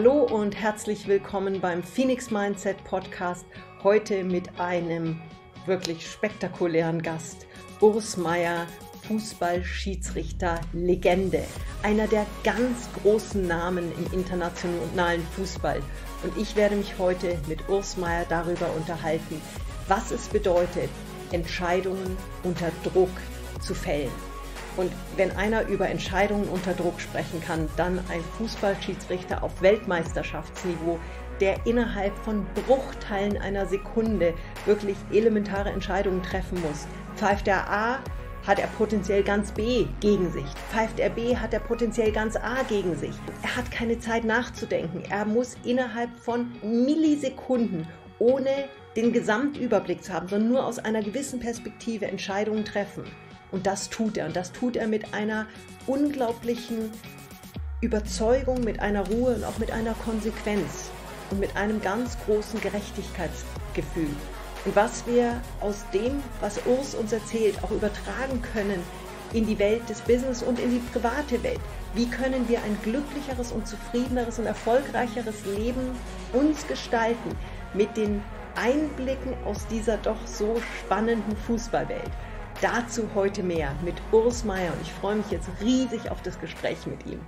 Hallo und herzlich willkommen beim Phoenix Mindset Podcast. Heute mit einem wirklich spektakulären Gast, Urs Meier, Fußballschiedsrichter, Legende, einer der ganz großen Namen im internationalen Fußball. Und ich werde mich heute mit Urs Meier darüber unterhalten, was es bedeutet, Entscheidungen unter Druck zu fällen. Und wenn einer über Entscheidungen unter Druck sprechen kann, dann ein Fußballschiedsrichter auf Weltmeisterschaftsniveau, der innerhalb von Bruchteilen einer Sekunde wirklich elementare Entscheidungen treffen muss. Pfeift er A, hat er potenziell ganz B gegen sich. Pfeift er B, hat er potenziell ganz A gegen sich. Er hat keine Zeit nachzudenken. Er muss innerhalb von Millisekunden, ohne den Gesamtüberblick zu haben, sondern nur aus einer gewissen Perspektive Entscheidungen treffen. Und das tut er. Und das tut er mit einer unglaublichen Überzeugung, mit einer Ruhe und auch mit einer Konsequenz und mit einem ganz großen Gerechtigkeitsgefühl. Und was wir aus dem, was Urs uns erzählt, auch übertragen können in die Welt des Business und in die private Welt. Wie können wir ein glücklicheres und zufriedeneres und erfolgreicheres Leben uns gestalten mit den Einblicken aus dieser doch so spannenden Fußballwelt? Dazu heute mehr mit Urs Meier und ich freue mich jetzt riesig auf das Gespräch mit ihm.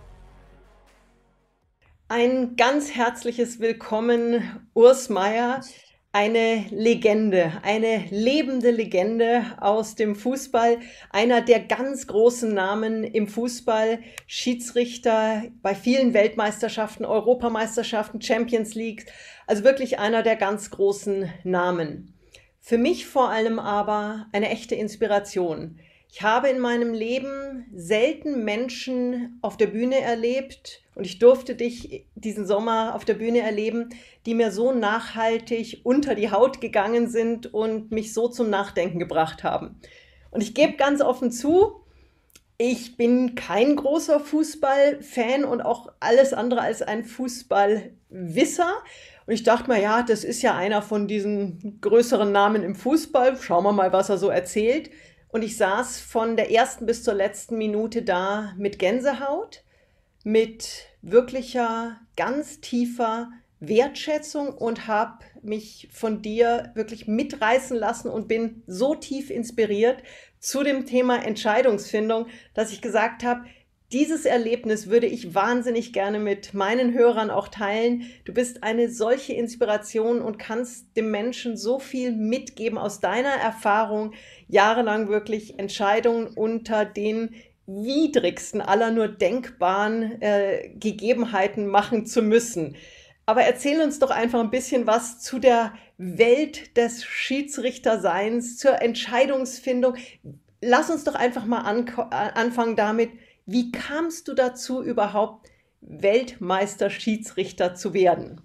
Ein ganz herzliches Willkommen, Urs Meier, eine Legende, eine lebende Legende aus dem Fußball, einer der ganz großen Namen im Fußball, Schiedsrichter bei vielen Weltmeisterschaften, Europameisterschaften, Champions League, also wirklich einer der ganz großen Namen. Für mich vor allem aber eine echte Inspiration. Ich habe in meinem Leben selten Menschen auf der Bühne erlebt und ich durfte dich diesen Sommer auf der Bühne erleben, die mir so nachhaltig unter die Haut gegangen sind und mich so zum Nachdenken gebracht haben. Und ich gebe ganz offen zu, ich bin kein großer Fußballfan und auch alles andere als ein Fußballwisser. Und ich dachte mir, ja, das ist ja einer von diesen größeren Namen im Fußball. Schauen wir mal, was er so erzählt. Und ich saß von der ersten bis zur letzten Minute da mit Gänsehaut, mit wirklicher, ganz tiefer Wertschätzung und habe mich von dir wirklich mitreißen lassen und bin so tief inspiriert zu dem Thema Entscheidungsfindung, dass ich gesagt habe, dieses Erlebnis würde ich wahnsinnig gerne mit meinen Hörern auch teilen. Du bist eine solche Inspiration und kannst dem Menschen so viel mitgeben aus deiner Erfahrung, jahrelang wirklich Entscheidungen unter den widrigsten aller nur denkbaren Gegebenheiten machen zu müssen. Aber erzähl uns doch einfach ein bisschen was zu der Welt des Schiedsrichterseins, zur Entscheidungsfindung. Lass uns doch einfach mal anfangen damit, wie kamst du dazu, überhaupt Weltmeister-Schiedsrichter zu werden?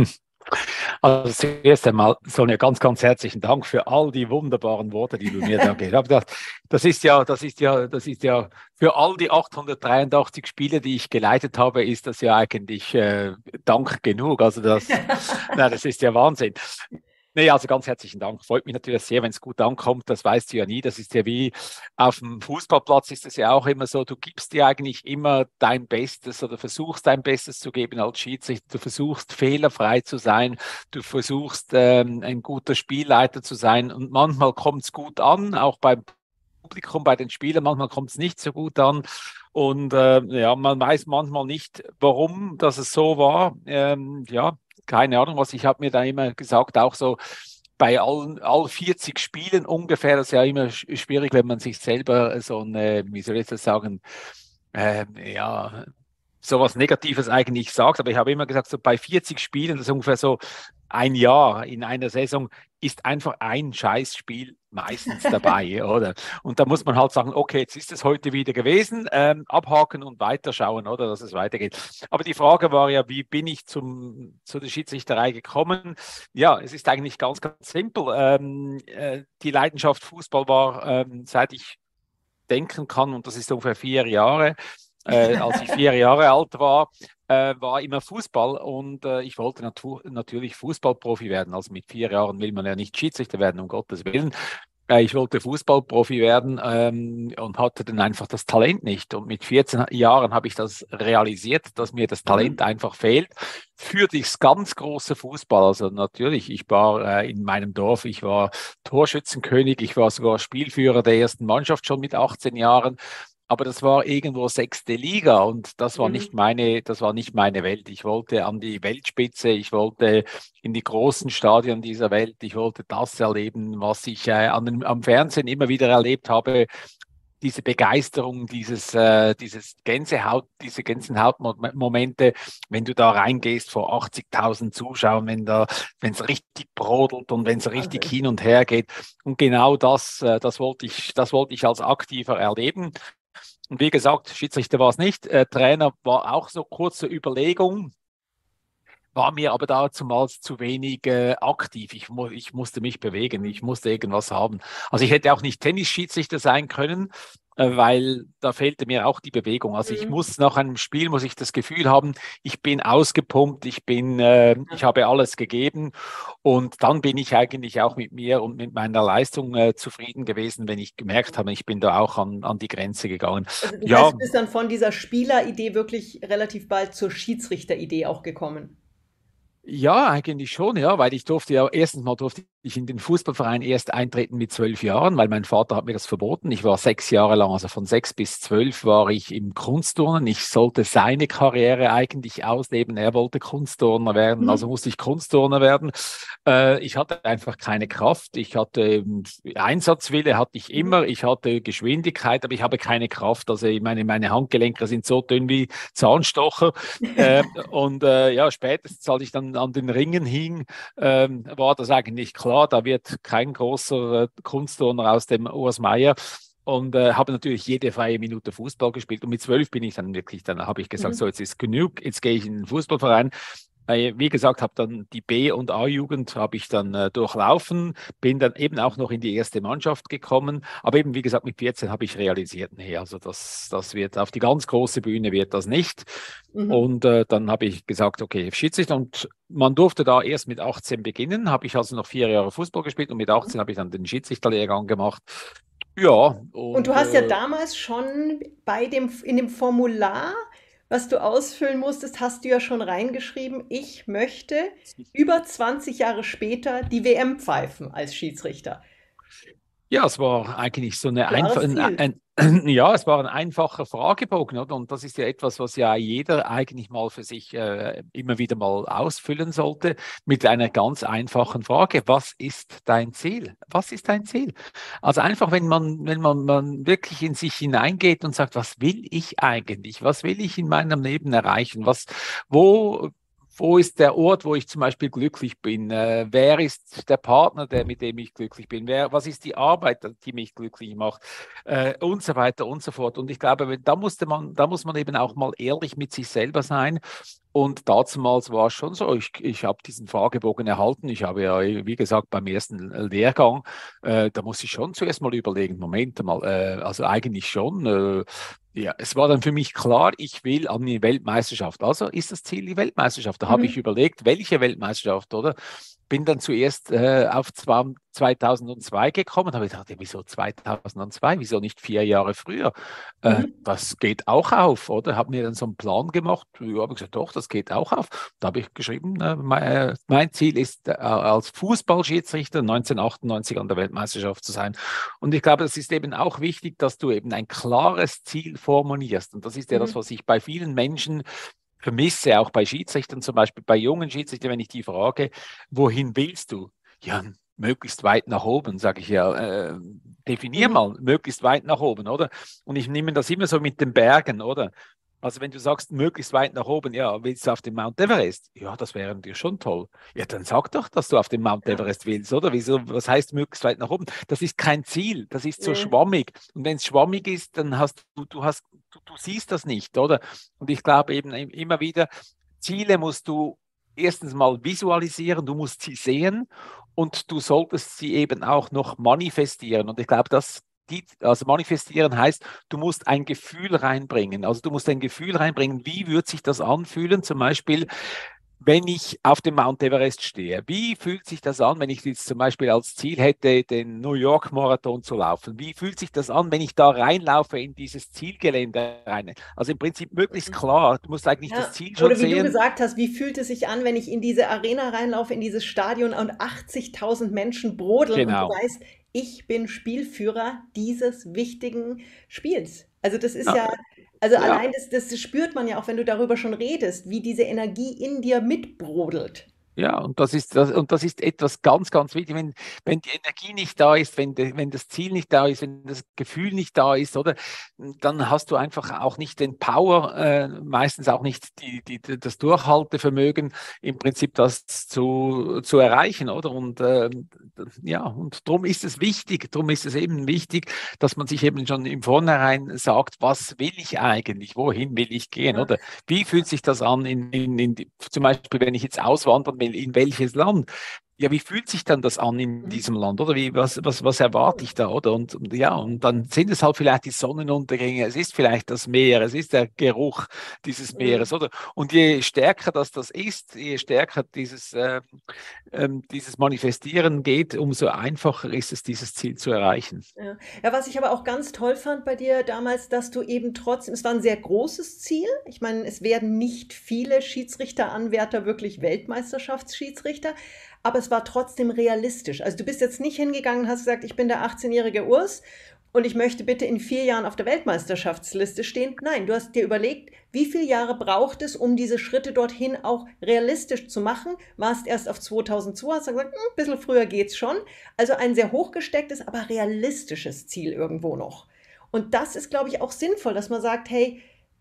Also zuerst einmal, Sonja, ganz, ganz herzlichen Dank für all die wunderbaren Worte, die du mir da gegeben hast. Das ist ja für all die 883 Spiele, die ich geleitet habe, ist das ja eigentlich Dank genug. Also das ist ja Wahnsinn. Nee, also ganz herzlichen Dank. Freut mich natürlich sehr, wenn es gut ankommt. Das weißt du ja nie. Das ist ja wie auf dem Fußballplatz ist es ja auch immer so. Du gibst dir eigentlich immer dein Bestes oder versuchst dein Bestes zu geben als Schiedsrichter. Du versuchst fehlerfrei zu sein. Du versuchst ein guter Spielleiter zu sein. Und manchmal kommt es gut an, auch beim Publikum, bei den Spielern. Manchmal kommt es nicht so gut an. Und ja, man weiß manchmal nicht, warum das es so war. Ja. Keine Ahnung, ich habe mir da immer gesagt, auch so bei all 40 Spielen ungefähr, das ist ja immer schwierig, wenn man sich selber so eine, wie soll ich das sagen, ja, sowas Negatives eigentlich sagt, aber ich habe immer gesagt, so bei 40 Spielen, das ist ungefähr so ein Jahr in einer Saison, ist einfach ein Scheißspiel meistens dabei, oder? Und da muss man halt sagen, okay, jetzt ist es heute wieder gewesen, abhaken und weiterschauen, oder, dass es weitergeht. Aber die Frage war ja, wie bin ich zu der Schiedsrichterei gekommen? Ja, es ist eigentlich ganz, ganz simpel. Die Leidenschaft Fußball war, seit ich denken kann, und das ist ungefähr 4 Jahre, als ich 4 Jahre alt war, war immer Fußball und ich wollte natürlich Fußballprofi werden. Also mit 4 Jahren will man ja nicht Schiedsrichter werden, um Gottes Willen. Ich wollte Fußballprofi werden und hatte dann einfach das Talent nicht. Und mit 14 Jahren habe ich das realisiert, dass mir das Talent Mhm. einfach fehlt für das ganz große Fußball. Also natürlich, ich war in meinem Dorf, ich war Torschützenkönig, ich war sogar Spielführer der ersten Mannschaft schon mit 18 Jahren. Aber das war irgendwo sechste Liga und Mhm. das war nicht meine Welt. Ich wollte an die Weltspitze, ich wollte in die großen Stadien dieser Welt. Ich wollte das erleben, was ich am Fernsehen immer wieder erlebt habe. Diese Begeisterung, diese Gänsehautmomente, wenn du da reingehst vor 80.000 Zuschauern, wenn es richtig brodelt und wenn es richtig Wahnsinn. hin und her geht. Und genau das wollte ich als Aktiver erleben. Und wie gesagt, Schiedsrichter war es nicht. Trainer war auch so kurze Überlegung, war mir aber damals zu wenig aktiv. Ich musste mich bewegen, ich musste irgendwas haben. Also ich hätte auch nicht Tennisschiedsrichter sein können, weil da fehlte mir auch die Bewegung. Also ich Mhm. muss nach einem Spiel, muss ich das Gefühl haben, ich bin ausgepumpt, ich Ja. habe alles gegeben und dann bin ich eigentlich auch mit mir und mit meiner Leistung zufrieden gewesen, wenn ich gemerkt habe, ich bin da auch an die Grenze gegangen. Also das heißt, Ja, du bist dann von dieser Spieleridee wirklich relativ bald zur Schiedsrichteridee auch gekommen. ja, eigentlich schon, ja, weil erstens mal durfte ich in den Fußballverein erst eintreten mit 12 Jahren, weil mein Vater hat mir das verboten. Ich war 6 Jahre lang, also von 6 bis 12 war ich im Kunstturnen. Ich sollte seine Karriere eigentlich ausleben. Er wollte Kunstturner werden, also Mhm. musste ich Kunstturner werden. Ich hatte einfach keine Kraft. Ich hatte Einsatzwille hatte ich Mhm. immer. Ich hatte Geschwindigkeit, aber ich habe keine Kraft. Also meine Handgelenke sind so dünn wie Zahnstocher. Ja, spätestens als ich dann an den Ringen hing, war das eigentlich klar, da wird kein großer Kunstturner aus dem Urs Meier. Und habe natürlich jede freie Minute Fußball gespielt. Und mit 12 bin ich dann wirklich, dann habe ich gesagt, so Mhm. jetzt ist genug, jetzt gehe ich in den Fußballverein. Wie gesagt, habe dann die B- und A-Jugend habe ich dann durchlaufen, bin dann eben auch noch in die erste Mannschaft gekommen. Aber eben, wie gesagt, mit 14 habe ich realisiert, nee, also das wird auf die ganz große Bühne wird das nicht. Mhm. Und dann habe ich gesagt, okay, Schiedsrichter. Und man durfte da erst mit 18 beginnen, habe ich also noch 4 Jahre Fußball gespielt und mit 18 habe ich dann den Schiedsrichterlehrgang gemacht. Ja, Und du und hast ja damals schon in dem Formular, was du ausfüllen musstest, hast du ja schon reingeschrieben, ich möchte über 20 Jahre später die WM pfeifen als Schiedsrichter. ja, es war eigentlich so eine Klares Ziel. ja, es war ein einfacher Fragebogen, oder? Und das ist ja etwas, was ja jeder eigentlich mal für sich immer wieder mal ausfüllen sollte, mit einer ganz einfachen Frage. Was ist dein Ziel? Was ist dein Ziel? Also einfach, wenn man wirklich in sich hineingeht und sagt, was will ich eigentlich? Was will ich in meinem Leben erreichen? Wo, wo ist der Ort, wo ich zum Beispiel glücklich bin? Wer ist der Partner, mit dem ich glücklich bin? Was ist die Arbeit, die mich glücklich macht? Und so weiter und so fort. Und ich glaube, da muss man eben auch mal ehrlich mit sich selber sein. Und damals war es schon so, ich habe diesen Fragebogen erhalten. Ich habe ja, wie gesagt, beim ersten Lehrgang, da muss ich schon zuerst mal überlegen, Moment mal, also eigentlich schon, ja, es war dann für mich klar, ich will an die Weltmeisterschaft. Also ist das Ziel die Weltmeisterschaft. Da habe ich Mhm. überlegt, welche Weltmeisterschaft, oder? Bin dann zuerst auf 2002 gekommen, habe ich gedacht, ja, wieso 2002? Wieso nicht 4 Jahre früher? Mhm. Das geht auch auf, oder? Habe mir dann so einen Plan gemacht. Ja, habe gesagt, doch, das geht auch auf. Da habe ich geschrieben, mein Ziel ist, als Fußballschiedsrichter 1998 an der Weltmeisterschaft zu sein. Und ich glaube, es ist eben auch wichtig, dass du eben ein klares Ziel formulierst. Und das ist ja das, Mhm. was ich bei vielen Menschen vermisse, auch bei Schiedsrichtern, zum Beispiel bei jungen Schiedsrichtern, wenn ich die frage, wohin willst du? Ja, möglichst weit nach oben, sage ich ja. Definier Mhm. mal, möglichst weit nach oben, oder? Und ich nehme das immer so mit den Bergen, oder? Also wenn du sagst, möglichst weit nach oben, ja, willst du auf den Mount Everest? Ja, das wäre natürlich schon toll. Ja, dann sag doch, dass du auf den Mount Ja. Everest willst, oder? Wieso, was heißt möglichst weit nach oben? Das ist kein Ziel, das ist so Nee. schwammig. Und wenn es schwammig ist, dann du siehst das nicht, oder? Und ich glaube eben immer wieder, Ziele musst du erstens mal visualisieren, du musst sie sehen und du solltest sie eben auch noch manifestieren. Und ich glaube, also manifestieren heißt, du musst ein Gefühl reinbringen. Also du musst ein Gefühl reinbringen, wie wird sich das anfühlen? Zum Beispiel, wenn ich auf dem Mount Everest stehe, wie fühlt sich das an, wenn ich jetzt zum Beispiel als Ziel hätte, den New York Marathon zu laufen? Wie fühlt sich das an, wenn ich da reinlaufe in dieses Zielgelände rein? Also im Prinzip möglichst klar, du musst eigentlich das Ja, Ziel schon oder wie du sehen. gesagt hast, wie fühlt es sich an, wenn ich in diese Arena reinlaufe, in dieses Stadion und 80.000 Menschen brodeln und du Genau. weißt, ich bin Spielführer dieses wichtigen Spiels. Also das ist Ja, ja, also ja. allein das spürt man ja auch, wenn du darüber schon redest, wie diese Energie in dir mitbrodelt. Ja, und das ist etwas ganz, ganz wichtig. Wenn die Energie nicht da ist, wenn das Ziel nicht da ist, wenn das Gefühl nicht da ist, oder, dann hast du einfach auch nicht den Power, meistens auch nicht das Durchhaltevermögen, im Prinzip das zu erreichen, oder? Und ja, und darum ist es eben wichtig, dass man sich eben schon im Vornherein sagt, was will ich eigentlich, wohin will ich gehen, Ja. oder? Wie fühlt sich das an, zum Beispiel, wenn ich jetzt auswandern will, in welches Land? Ja, wie fühlt sich dann das an in Mhm. diesem Land, oder? Was erwarte ich da, oder? Und ja, und dann sind es halt vielleicht die Sonnenuntergänge, es ist vielleicht das Meer, es ist der Geruch dieses Mhm. Meeres, oder? Und je stärker das ist, je stärker dieses Manifestieren geht, umso einfacher ist es, dieses Ziel zu erreichen. Ja. Ja, was ich aber auch ganz toll fand bei dir damals, dass du eben trotzdem, es war ein sehr großes Ziel. Ich meine, es werden nicht viele Schiedsrichteranwärter wirklich Weltmeisterschaftsschiedsrichter, aber es war trotzdem realistisch. Also du bist jetzt nicht hingegangen und hast gesagt, ich bin der 18-jährige Urs und ich möchte bitte in 4 Jahren auf der Weltmeisterschaftsliste stehen. Nein, du hast dir überlegt, wie viele Jahre braucht es, um diese Schritte dorthin auch realistisch zu machen? Warst erst auf 2002, hast dann gesagt, ein bisschen früher geht's schon. Also ein sehr hochgestecktes, aber realistisches Ziel irgendwo noch. Und das ist, glaube ich, auch sinnvoll, dass man sagt, hey,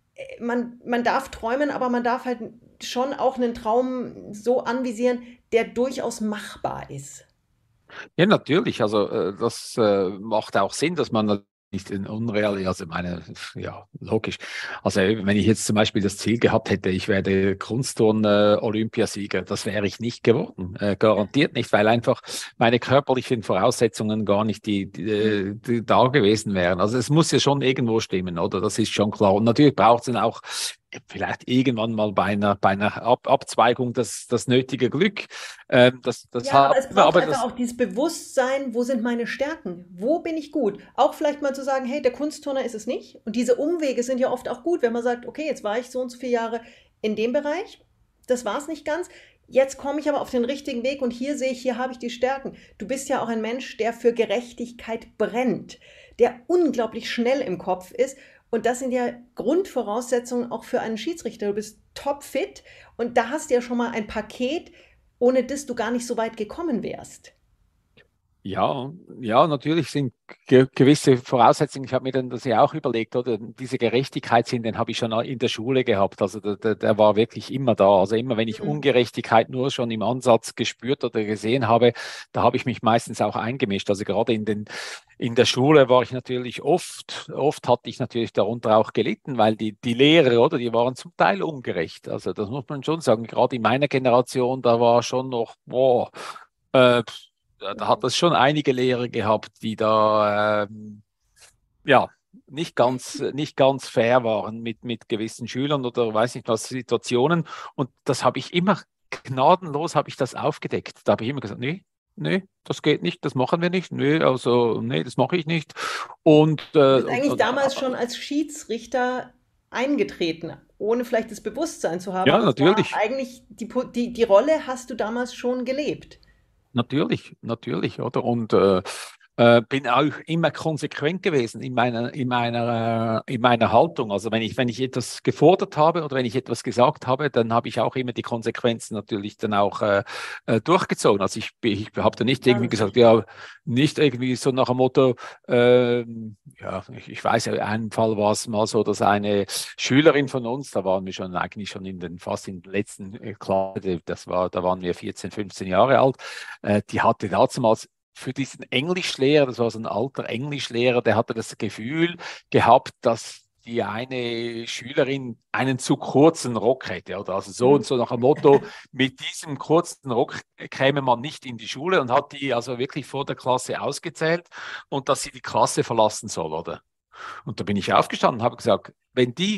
man darf träumen, aber man darf halt schon auch einen Traum so anvisieren, der durchaus machbar ist. Ja, natürlich. Also das macht auch Sinn, dass man nicht in unreal, also meine, ja, logisch. Also wenn ich jetzt zum Beispiel das Ziel gehabt hätte, ich werde Kunstturn-Olympiasieger, das wäre ich nicht geworden. Garantiert nicht, weil einfach meine körperlichen Voraussetzungen gar nicht die da gewesen wären. Also es muss ja schon irgendwo stimmen, oder? Das ist schon klar. Und natürlich braucht es dann auch vielleicht irgendwann mal bei einer Abzweigung das nötige Glück. Das Ja, aber haben es wir, braucht aber einfach das. auch dieses Bewusstsein, wo sind meine Stärken? Wo bin ich gut? Auch vielleicht mal zu sagen, hey, der Kunstturner ist es nicht. Und diese Umwege sind ja oft auch gut, wenn man sagt, okay, jetzt war ich so und so viele Jahre in dem Bereich, das war es nicht ganz. Jetzt komme ich aber auf den richtigen Weg und hier sehe ich, hier habe ich die Stärken. Du bist ja auch ein Mensch, der für Gerechtigkeit brennt, der unglaublich schnell im Kopf ist. Und das sind ja Grundvoraussetzungen auch für einen Schiedsrichter. Du bist topfit und da hast du ja schon mal ein Paket, ohne das du gar nicht so weit gekommen wärst. Ja, ja, natürlich sind gewisse Voraussetzungen. Ich habe mir dann das ja auch überlegt, oder diese Gerechtigkeitssinn, den habe ich schon in der Schule gehabt. Also der war wirklich immer da. Also immer, wenn ich Mhm. Ungerechtigkeit nur schon im Ansatz gespürt oder gesehen habe, da habe ich mich meistens auch eingemischt. Also gerade in der Schule war ich natürlich oft hatte ich natürlich darunter auch gelitten, weil die Lehrer, oder, die waren zum Teil ungerecht. Also das muss man schon sagen. Gerade in meiner Generation, da war schon noch, boah, äh, da hat es schon einige Lehrer gehabt, die da ja nicht ganz fair waren mit gewissen Schülern oder weiß nicht was Situationen. Und das habe ich immer gnadenlos habe ich das aufgedeckt. Da habe ich immer gesagt, nee, nee, das geht nicht, das machen wir nicht, nee, also nee, das mache ich nicht. Und, Du bist eigentlich damals schon als Schiedsrichter eingetreten, ohne vielleicht das Bewusstsein zu haben, ja, aber es war natürlich. eigentlich, die Rolle hast du damals schon gelebt. Natürlich, oder? Und bin auch immer konsequent gewesen in meiner Haltung. Also wenn ich etwas gefordert habe oder wenn ich etwas gesagt habe, dann habe ich auch immer die Konsequenzen natürlich dann auch durchgezogen. Also ich habe da nicht irgendwie Ganz gesagt, wichtig. ja, nicht irgendwie so nach dem Motto, ja, ich weiß, in einem Fall war es mal so, dass eine Schülerin von uns, da waren wir schon eigentlich schon fast in den letzten Klasse, da waren wir 14, 15 Jahre alt, die hatte damals für diesen Englischlehrer, das war so ein alter Englischlehrer, der hatte das Gefühl gehabt, dass die eine Schülerin einen zu kurzen Rock hätte. Oder also so und Mhm. so nach dem Motto, mit diesem kurzen Rock käme man nicht in die Schule und hat die also wirklich vor der Klasse ausgezählt und dass sie die Klasse verlassen soll, oder? Und da bin ich aufgestanden und habe gesagt, wenn die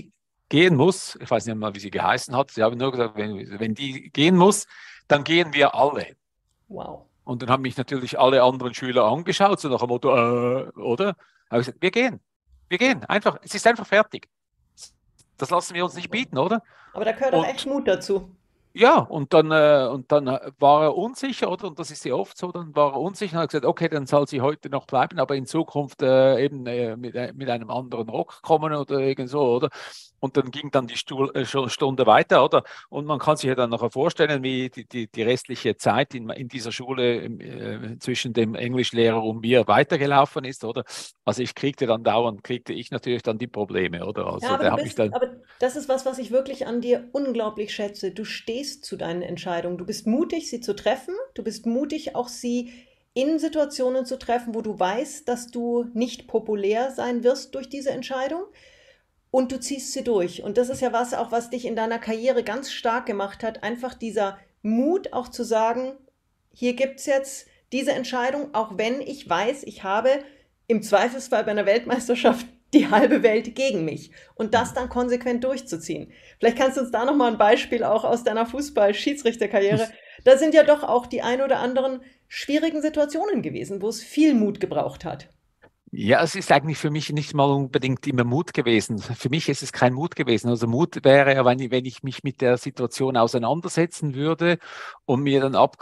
gehen muss, ich weiß nicht mal, wie sie geheißen hat, sie haben nur gesagt, wenn die gehen muss, dann gehen wir alle. Wow. Und dann haben mich natürlich alle anderen Schüler angeschaut, so nach dem Motto, oder? Habe ich gesagt, wir gehen, einfach, es ist einfach fertig. Das lassen wir uns nicht bieten, oder? Aber da gehört auch echt Und Mut dazu. ja, und dann war er unsicher, oder? Und das ist ja oft so, dann war er unsicher und hat gesagt, okay, dann soll sie heute noch bleiben, aber in Zukunft eben mit einem anderen Rock kommen oder irgend so, oder? Und dann ging dann die Stunde weiter, oder? Und man kann sich ja dann nachher vorstellen, wie die restliche Zeit in dieser Schule zwischen dem Englischlehrer und mir weitergelaufen ist, oder? Also kriegte ich natürlich dann die Probleme, oder? Ja, Also der hat mich dann. aber das ist was, was ich wirklich an dir unglaublich schätze. Du stehst zu deinen Entscheidungen. Du bist mutig, sie zu treffen. Du bist mutig, auch sie in Situationen zu treffen, wo du weißt, dass du nicht populär sein wirst durch diese Entscheidung. Und du ziehst sie durch. Und das ist ja was auch, was dich in deiner Karriere ganz stark gemacht hat. Einfach dieser Mut auch zu sagen, hier gibt es jetzt diese Entscheidung, auch wenn ich weiß, ich habe im Zweifelsfall bei einer Weltmeisterschaft die halbe Welt gegen mich. Und das dann konsequent durchzuziehen. Vielleicht kannst du uns da nochmal ein Beispiel auch aus deiner Fußball-Schiedsrichterkarriere. Da sind ja doch auch die ein oder anderen schwierigen Situationen gewesen, wo es viel Mut gebraucht hat. Ja, es ist eigentlich für mich nicht mal unbedingt immer Mut gewesen. Für mich ist es kein Mut gewesen. Also Mut wäre ja, wenn ich mich mit der Situation auseinandersetzen würde und mir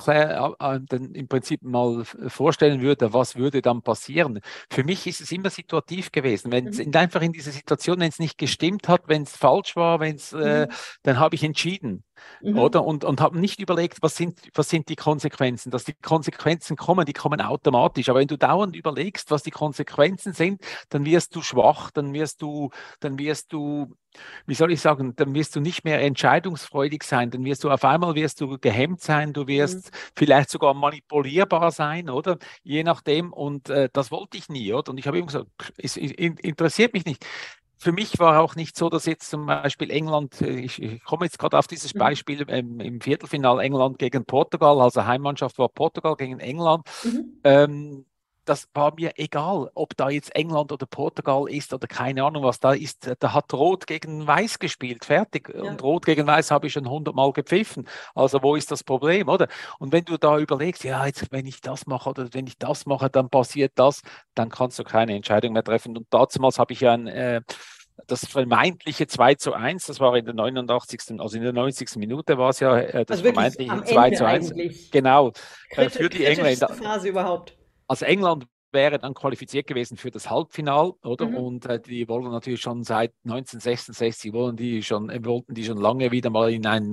dann im Prinzip mal vorstellen würde, was würde dann passieren. Für mich ist es immer situativ gewesen. Wenn es Mhm. einfach in dieser Situation, wenn es nicht gestimmt hat, wenn es falsch war, Mhm. dann habe ich entschieden. Mhm. Oder? Und haben nicht überlegt, was sind die Konsequenzen. Dass die Konsequenzen kommen, die kommen automatisch. Aber wenn du dauernd überlegst, was die Konsequenzen sind, dann wirst du schwach, dann wirst du, wie soll ich sagen, dann wirst du nicht mehr entscheidungsfreudig sein, dann wirst du gehemmt sein, du Mhm. wirst vielleicht sogar manipulierbar sein, oder? Je nachdem. Und das wollte ich nie, oder? Und ich habe immer gesagt, es interessiert mich nicht. Für mich war auch nicht so, dass jetzt zum Beispiel England, ich komme jetzt gerade auf dieses Mhm. Beispiel im Viertelfinal England gegen Portugal, also Heimmannschaft war Portugal gegen England. Mhm. Ähm, Das war mir egal, ob da jetzt England oder Portugal ist oder keine Ahnung was da ist. Da hat Rot gegen Weiß gespielt, fertig. Und Ja. Rot gegen Weiß habe ich schon 100 Mal gepfiffen. Also wo ist das Problem, oder? Und wenn du da überlegst, ja, jetzt wenn ich das mache oder wenn ich das mache, dann passiert das, dann kannst du keine Entscheidung mehr treffen. Und damals habe ich ja das vermeintliche 2:1, das war in der 89., also in der 90. Minute war es ja das Also wirklich vermeintliche am 2 Ende zu eins, eigentlich. genau, für die Kritischste Engländer. Phase überhaupt. Also England wäre dann qualifiziert gewesen für das Halbfinal, oder? Mhm. Und die wollen natürlich schon seit 1966, wollten die schon lange wieder mal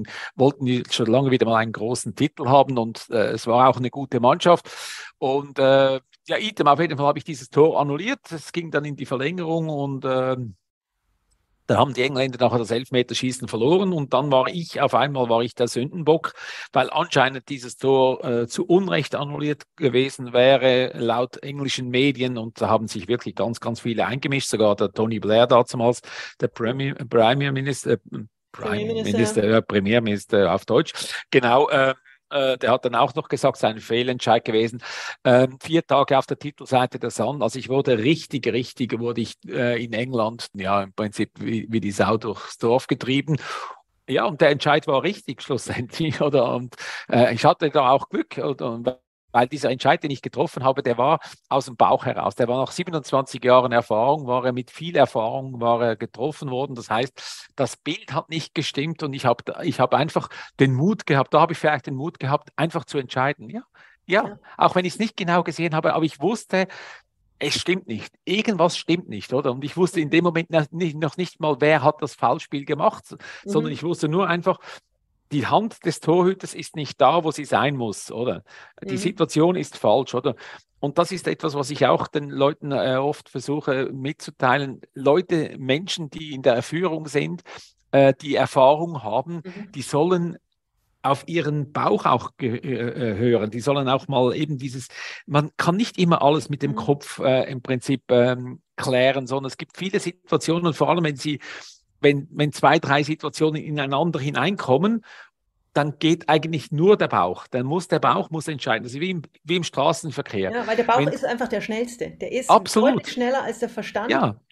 einen großen Titel haben und es war auch eine gute Mannschaft. Und ja, item, auf jeden Fall habe ich dieses Tor annulliert. Es ging dann in die Verlängerung und da haben die Engländer nachher das Elfmeterschießen verloren und dann war ich der Sündenbock, weil anscheinend dieses Tor zu Unrecht annulliert gewesen wäre, laut englischen Medien. Und da haben sich wirklich ganz, ganz viele eingemischt, sogar der Tony Blair damals, der Premierminister, Premierminister, ja. Premierminister auf Deutsch, genau. Der hat dann auch noch gesagt, es sei ein Fehlentscheid gewesen. 4 Tage auf der Titelseite der Sun. Also wurde ich in England, ja, im Prinzip wie die Sau durchs Dorf getrieben. Ja, und der Entscheid war richtig schlussendlich, oder? Und ich hatte da auch Glück, oder? Weil dieser Entscheid, den ich getroffen habe, der war aus dem Bauch heraus. Der war nach 27 Jahren Erfahrung, war er mit viel Erfahrung, war er getroffen worden. Das heißt, das Bild hat nicht gestimmt und ich hab einfach den Mut gehabt, da habe ich vielleicht den Mut gehabt, einfach zu entscheiden. Ja, ja, Ja. auch wenn ich es nicht genau gesehen habe, aber ich wusste, es stimmt nicht. Irgendwas stimmt nicht, oder? Und ich wusste in dem Moment noch nicht mal, wer hat das Foulspiel gemacht, sondern ich Mhm. wusste nur einfach, die Hand des Torhüters ist nicht da, wo sie sein muss, oder? Die Mhm. Situation ist falsch, oder? Und das ist etwas, was ich auch den Leuten oft versuche mitzuteilen. Leute, Menschen, die in der Führung sind, die Erfahrung haben, Mhm. die sollen auf ihren Bauch auch hören. Die sollen auch mal eben man kann nicht immer alles mit dem Mhm. Kopf im Prinzip klären, sondern es gibt viele Situationen, vor allem wenn 2, 3 Situationen ineinander hineinkommen, dann geht eigentlich nur der Bauch. Der Bauch muss entscheiden. Das ist wie im Straßenverkehr. Ja, weil der Bauch Wenn ist einfach der schnellste. Der ist deutlich absolut, schneller als der Verstand. ja.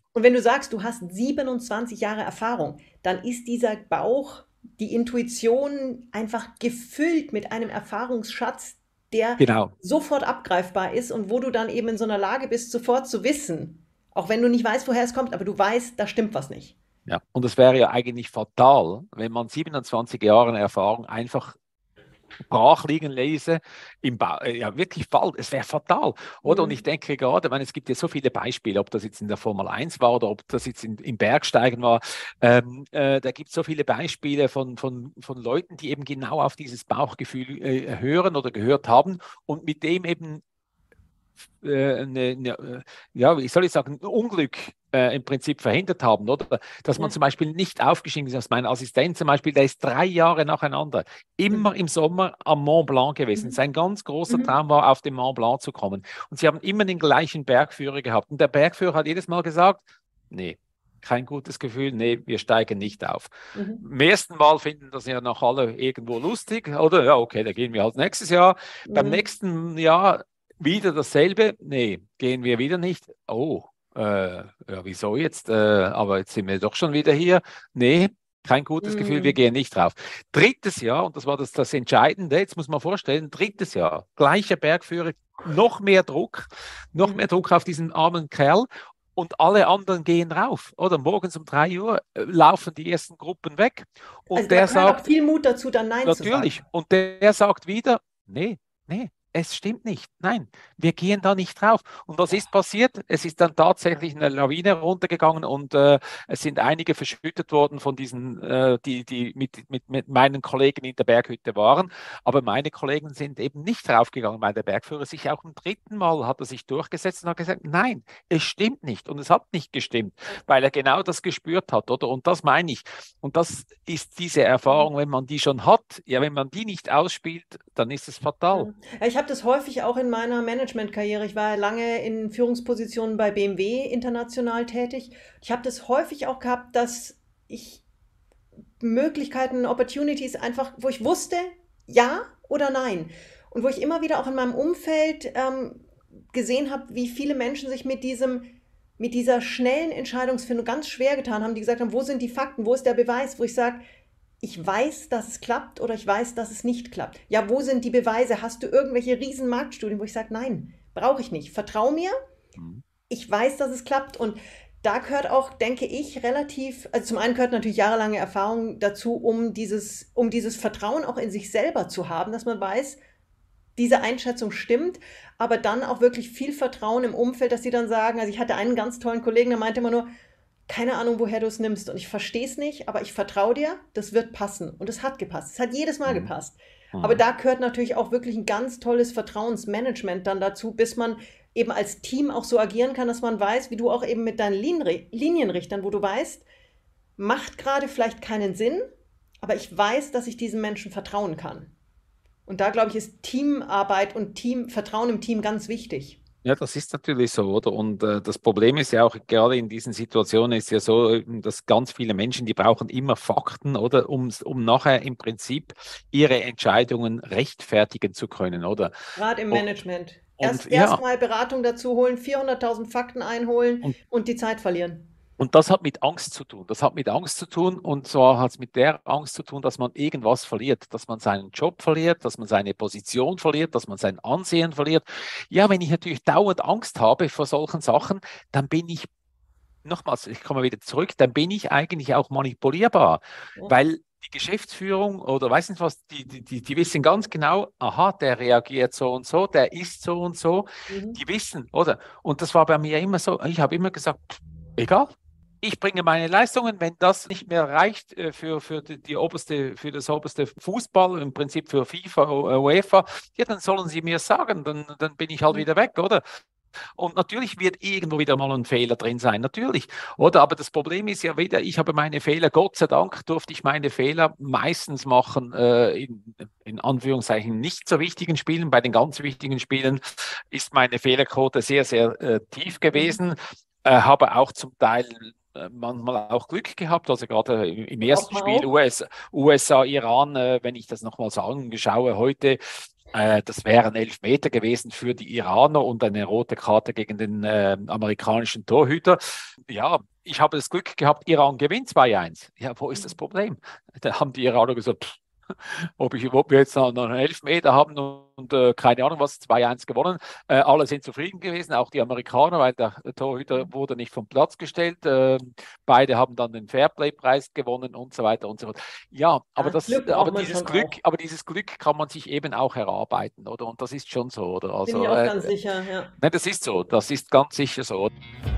Und wenn du sagst, du hast 27 Jahre Erfahrung, dann ist dieser Bauch, die Intuition einfach gefüllt mit einem Erfahrungsschatz, der Genau. sofort abgreifbar ist und wo du dann eben in so einer Lage bist, sofort zu wissen, auch wenn du nicht weißt, woher es kommt, aber du weißt, da stimmt was nicht. Ja. Und es wäre ja eigentlich fatal, wenn man 27 Jahre Erfahrung einfach brach liegen ließe, ja wirklich fatal, es wäre fatal, oder? Und ich Mhm. denke gerade, ich meine, es gibt ja so viele Beispiele, ob das jetzt in der Formel 1 war oder ob das jetzt im Bergsteigen war, da gibt es so viele Beispiele von Leuten, die eben genau auf dieses Bauchgefühl hören oder gehört haben und mit dem eben ja, wie soll ich sagen, ein Unglück im Prinzip verhindert haben, oder? Dass man Ja. zum Beispiel nicht aufgestiegen ist. Also mein Assistent zum Beispiel, der ist 3 Jahre nacheinander immer Mhm. im Sommer am Mont Blanc gewesen. Mhm. Sein ganz großer Mhm. Traum war, auf den Mont Blanc zu kommen. Und sie haben immer den gleichen Bergführer gehabt. Und der Bergführer hat jedes Mal gesagt, nee, kein gutes Gefühl, nee, wir steigen nicht auf. Mhm. Im ersten Mal finden das ja noch alle irgendwo lustig, oder? Ja, okay, da gehen wir halt nächstes Jahr. Beim Mhm. nächsten Jahr wieder dasselbe? Nee, gehen wir wieder nicht. Oh, ja, wieso jetzt? Aber jetzt sind wir doch schon wieder hier. Nee, kein gutes Gefühl, wir Mhm. gehen nicht drauf. Drittes Jahr, und das war das Entscheidende, jetzt muss man vorstellen, drittes Jahr, gleicher Bergführer, noch mehr Mhm. Druck auf diesen armen Kerl. Und alle anderen gehen rauf, oder? Morgens um 3 Uhr laufen die ersten Gruppen weg. Also Und da der gehört auch sagt, viel Mut dazu, dann Nein zu natürlich. sagen. Und der sagt wieder, nee, nee, es stimmt nicht. Nein, wir gehen da nicht drauf. Und was ist passiert? Es ist dann tatsächlich eine Lawine runtergegangen und es sind einige verschüttet worden von diesen, die mit meinen Kollegen in der Berghütte waren. Aber meine Kollegen sind eben nicht draufgegangen, weil der Bergführer sich auch im dritten Mal hat er sich durchgesetzt und hat gesagt, nein, es stimmt nicht. Und es hat nicht gestimmt, weil er genau das gespürt hat, oder? Und das meine ich. Und das ist diese Erfahrung, wenn man die schon hat, ja, wenn man die nicht ausspielt, dann ist es fatal. Ja. Ja, ich habe das häufig auch in meiner Managementkarriere. Ich war lange in Führungspositionen bei BMW international tätig. Ich habe das häufig auch gehabt, dass ich Möglichkeiten, Opportunities einfach, wo ich wusste, ja oder nein. Und wo ich immer wieder auch in meinem Umfeld gesehen habe, wie viele Menschen sich mit dieser schnellen Entscheidungsfindung ganz schwer getan haben, die gesagt haben, wo sind die Fakten, wo ist der Beweis, wo ich sage, ich weiß, dass es klappt oder ich weiß, dass es nicht klappt. Ja, wo sind die Beweise? Hast du irgendwelche riesen Marktstudien, wo ich sage, nein, brauche ich nicht. Vertrau mir, Mhm. ich weiß, dass es klappt. Und da gehört auch, denke ich, relativ, also zum einen gehört natürlich jahrelange Erfahrung dazu, um dieses Vertrauen auch in sich selber zu haben, dass man weiß, diese Einschätzung stimmt, aber dann auch wirklich viel Vertrauen im Umfeld, dass sie dann sagen, also ich hatte einen ganz tollen Kollegen, der meinte immer nur, keine Ahnung, woher du es nimmst und ich verstehe es nicht, aber ich vertraue dir, das wird passen. Und es hat gepasst. Es hat jedes Mal Mhm. gepasst. Aber Mhm. da gehört natürlich auch wirklich ein ganz tolles Vertrauensmanagement dann dazu, bis man eben als Team auch so agieren kann, dass man weiß, wie du auch eben mit deinen Linienrichtern, wo du weißt, macht gerade vielleicht keinen Sinn, aber ich weiß, dass ich diesem Menschen vertrauen kann. Und da, glaube ich, ist Teamarbeit und Vertrauen im Team ganz wichtig. Ja, das ist natürlich so, oder? Und das Problem ist ja auch, gerade in diesen Situationen ist ja so, dass ganz viele Menschen, die brauchen immer Fakten, oder? Um nachher im Prinzip ihre Entscheidungen rechtfertigen zu können, oder? Gerade im Und, Management. und Erst ja, mal Beratung dazu holen, 400.000 Fakten einholen und und die Zeit verlieren. Und das hat mit Angst zu tun. Das hat mit Angst zu tun, und zwar hat es mit der Angst zu tun, dass man irgendwas verliert, dass man seinen Job verliert, dass man seine Position verliert, dass man sein Ansehen verliert. Ja, wenn ich natürlich dauernd Angst habe vor solchen Sachen, dann bin ich, nochmals, ich komme wieder zurück, dann bin ich eigentlich auch manipulierbar, Ja. weil die Geschäftsführung oder weiß nicht was, die wissen ganz genau, aha, der reagiert so und so, der ist so und so, Mhm. die wissen, oder? Und das war bei mir immer so, ich habe immer gesagt, egal. Ich bringe meine Leistungen, wenn das nicht mehr reicht für das oberste Fußball, im Prinzip für FIFA, UEFA, ja, dann sollen sie mir sagen, dann bin ich halt Ja. wieder weg, oder? Und natürlich wird irgendwo wieder mal ein Fehler drin sein, natürlich. Oder? Aber das Problem ist ja wieder, ich habe meine Fehler, Gott sei Dank durfte ich meine Fehler meistens machen in Anführungszeichen nicht so wichtigen Spielen. Bei den ganz wichtigen Spielen ist meine Fehlerquote sehr, sehr tief Mhm. gewesen. Habe auch zum Teil manchmal auch Glück gehabt, also gerade im Braucht ersten man Spiel auch. USA, Iran, wenn ich das nochmal so anschaue heute, Das wären 11 Meter gewesen für die Iraner und eine rote Karte gegen den amerikanischen Torhüter. Ja, ich habe das Glück gehabt, Iran gewinnt 2-1. Ja, wo ist das Problem? Da haben die Iraner gesagt, ob wir jetzt noch einen Elfmeter haben und keine Ahnung was, 2-1 gewonnen. Alle sind zufrieden gewesen, auch die Amerikaner, weil der Torhüter wurde nicht vom Platz gestellt. Beide haben dann den Fairplay-Preis gewonnen und so weiter und so fort. Ja, aber, Glück braucht man schon auch. Aber dieses Glück kann man sich eben auch erarbeiten, oder? Und das ist schon so, oder? Also, bin ich auch ganz sicher, ja. Nein, das ist so, das ist ganz sicher so.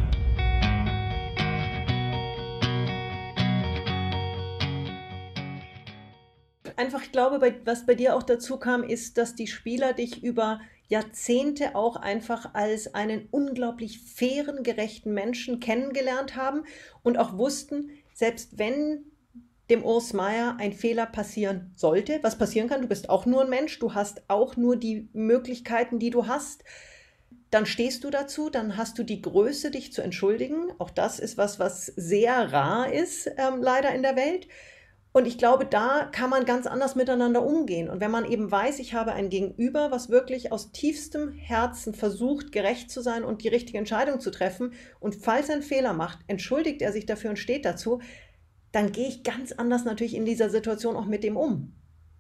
Einfach, ich glaube, was bei dir auch dazu kam, ist, dass die Spieler dich über Jahrzehnte auch einfach als einen unglaublich fairen, gerechten Menschen kennengelernt haben und auch wussten, selbst wenn dem Urs Meier ein Fehler passieren sollte, was passieren kann, du bist auch nur ein Mensch, du hast auch nur die Möglichkeiten, die du hast, dann stehst du dazu, dann hast du die Größe, dich zu entschuldigen. Auch das ist was sehr rar ist, leider in der Welt. Und ich glaube, da kann man ganz anders miteinander umgehen. Und wenn man eben weiß, ich habe ein Gegenüber, was wirklich aus tiefstem Herzen versucht, gerecht zu sein und die richtige Entscheidung zu treffen, und falls er einen Fehler macht, entschuldigt er sich dafür und steht dazu, dann gehe ich ganz anders natürlich in dieser Situation auch mit dem um.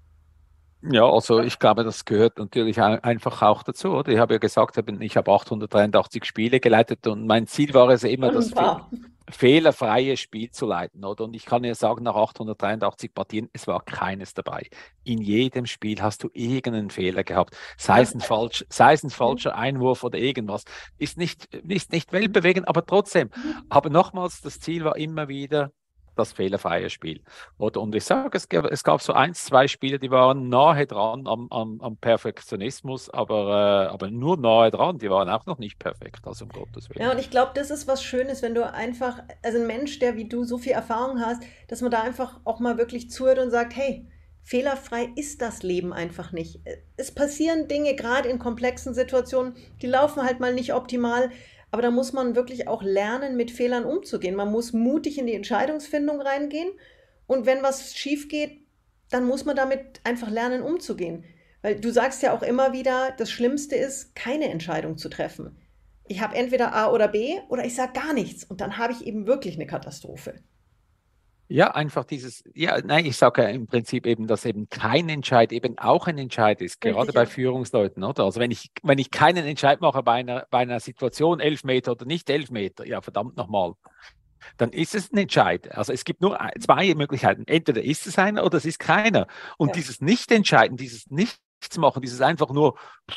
Ja, also ich glaube, das gehört natürlich einfach auch dazu, oder? Ich habe ja gesagt, ich habe 883 Spiele geleitet und mein Ziel war es immer, das fehlerfreie Spiel zu leiten, oder? Und ich kann ja sagen, nach 883 Partien, es war keines dabei. In jedem Spiel hast du irgendeinen Fehler gehabt, sei es ein falscher Einwurf oder irgendwas. Ist nicht weltbewegend, aber trotzdem. Aber nochmals, das Ziel war immer wieder das fehlerfreie Spiel. Und ich sage, es gab so 1, 2 Spiele, die waren nahe dran am Perfektionismus, aber nur nahe dran, die waren auch noch nicht perfekt, also um Gottes Willen. Ja, und ich glaube, das ist was Schönes, wenn du einfach, also ein Mensch, der wie du so viel Erfahrung hast, dass man da einfach auch mal wirklich zuhört und sagt, hey, fehlerfrei ist das Leben einfach nicht. Es passieren Dinge, gerade in komplexen Situationen, die laufen halt mal nicht optimal, aber da muss man wirklich auch lernen, mit Fehlern umzugehen. Man muss mutig in die Entscheidungsfindung reingehen und wenn was schief geht, dann muss man damit einfach lernen, umzugehen. Weil du sagst ja auch immer wieder, das Schlimmste ist, keine Entscheidung zu treffen. Ich habe entweder A oder B oder ich sage gar nichts und dann habe ich eben wirklich eine Katastrophe. Ja, einfach nein, ich sage ja im Prinzip eben, dass eben kein Entscheid eben auch ein Entscheid ist, gerade Richtig, bei ja. Führungsleuten, oder? Also wenn ich keinen Entscheid mache bei einer Situation, 11 Meter oder nicht 11 Meter, ja verdammt nochmal, dann ist es ein Entscheid. Also es gibt nur zwei Möglichkeiten. Entweder ist es einer oder es ist keiner. Und Ja. dieses Nicht-Entscheiden, dieses Nichtsmachen, dieses einfach nur,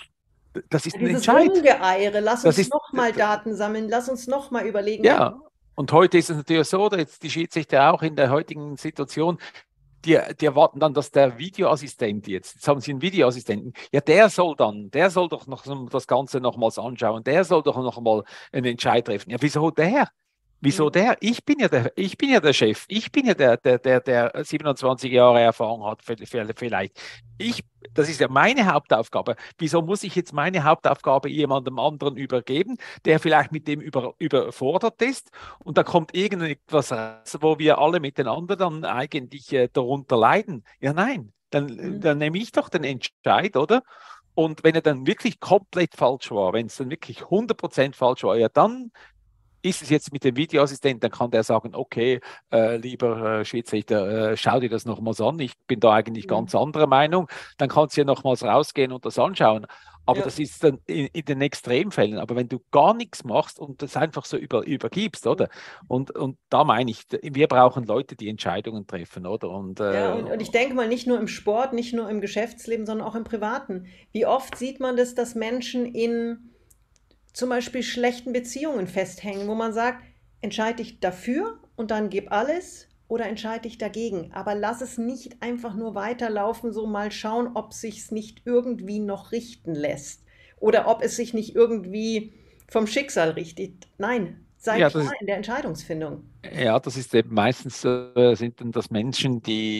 das ist ein Dieses Entscheid. Rumgeeiere, lass Das uns ist, nochmal Daten sammeln, lass uns nochmal überlegen. ja. Und heute ist es natürlich so, oder jetzt die Schiedsrichter auch in der heutigen Situation, die erwarten dann, dass der Videoassistent jetzt haben Sie einen Videoassistenten, ja, der soll doch noch das Ganze nochmals anschauen, der soll doch noch mal einen Entscheid treffen. Ja, wieso der? Wieso Mhm. der? Ich bin ja der Chef. Ich bin ja der 27 Jahre Erfahrung hat, vielleicht. Das ist ja meine Hauptaufgabe. Wieso muss ich jetzt meine Hauptaufgabe jemandem anderen übergeben, der vielleicht mit dem überfordert ist? Und da kommt irgendetwas raus, wo wir alle miteinander dann eigentlich darunter leiden. Ja, nein. Mhm. Dann nehme ich doch den Entscheid, oder? Und wenn er dann wirklich komplett falsch war, wenn es dann wirklich 100% falsch war, ja, dann ist es jetzt mit dem Videoassistenten, dann kann der sagen, okay, lieber Schiedsrichter, schau dir das nochmals an. Ich bin da eigentlich ganz Mhm. anderer Meinung. Dann kannst du ja nochmals rausgehen und das anschauen. Aber Ja. das ist dann in den Extremfällen. Aber wenn du gar nichts machst und das einfach so übergibst, oder? Und da meine ich, wir brauchen Leute, die Entscheidungen treffen, oder? Ja, und ich denke mal, nicht nur im Sport, nicht nur im Geschäftsleben, sondern auch im Privaten. Wie oft sieht man das, dass Menschen in zum Beispiel schlechten Beziehungen festhängen, wo man sagt, entscheide ich dafür und dann gib alles oder entscheide ich dagegen. Aber lass es nicht einfach nur weiterlaufen, so mal schauen, ob sich's nicht irgendwie noch richten lässt oder ob es sich nicht irgendwie vom Schicksal richtet. Nein, sei ja, klar in der Entscheidungsfindung. ja, das ist eben meistens sind dann das Menschen,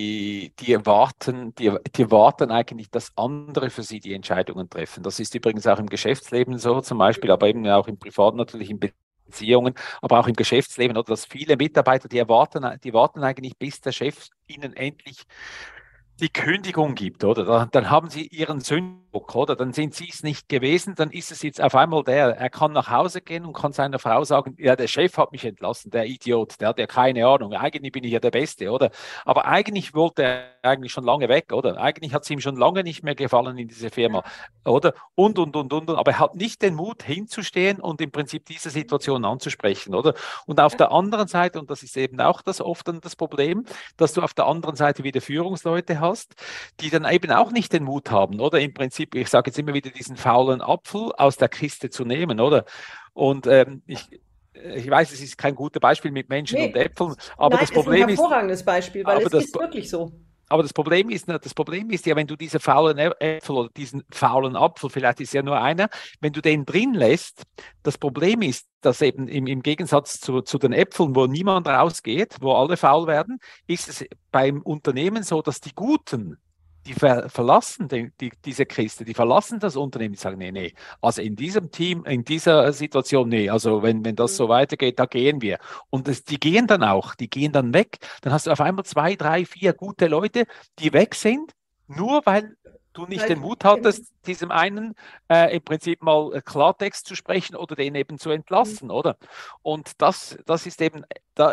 die erwarten eigentlich, dass andere für sie die Entscheidungen treffen. Das ist übrigens auch im Geschäftsleben so zum Beispiel, aber eben auch im Privaten natürlich in Beziehungen, aber auch im Geschäftsleben, oder dass viele Mitarbeiter, die warten eigentlich, bis der Chef ihnen endlich die Kündigung gibt, oder? Dann haben sie ihren Sündenbock, oder? Dann sind sie es nicht gewesen, dann ist es jetzt auf einmal er kann nach Hause gehen und kann seiner Frau sagen, ja, der Chef hat mich entlassen, der Idiot, der hat ja keine Ahnung, eigentlich bin ich ja der Beste, oder? Aber eigentlich wollte er eigentlich schon lange weg, oder? Eigentlich hat es ihm schon lange nicht mehr gefallen in diese Firma, oder? Aber er hat nicht den Mut hinzustehen und im Prinzip diese Situation anzusprechen, oder? Und auf der anderen Seite, und das ist eben auch oft dann das Problem, dass du auf der anderen Seite wieder Führungsleute hast, die dann eben auch nicht den Mut haben, oder? Im Prinzip, ich sage jetzt immer wieder, diesen faulen Apfel aus der Kiste zu nehmen, oder? Und ich weiß, es ist kein gutes Beispiel mit Menschen und Nee, Äpfeln, aber nein, das ist ein Problem ist, hervorragendes Beispiel, weil aber es das, ist wirklich so. aber das Problem ist ja, wenn du diese faulen Äpfel oder diesen faulen Apfel, vielleicht ist ja nur einer, wenn du den drin lässt, das Problem ist, dass eben im Gegensatz zu den Äpfeln, wo niemand rausgeht, wo alle faul werden, ist es beim Unternehmen so, dass die Guten, die verlassen diese Kiste, die verlassen das Unternehmen, die sagen, nee, nee, also in diesem Team, in dieser Situation, nee, also wenn das so weitergeht, da gehen wir. Und die gehen dann auch, die gehen dann weg. Dann hast du auf einmal 2, 3, 4 gute Leute, die weg sind, nur weil du nicht den Weil, Mut hattest, diesem einen im Prinzip mal Klartext zu sprechen oder den eben zu entlassen, oder? Und das ist eben,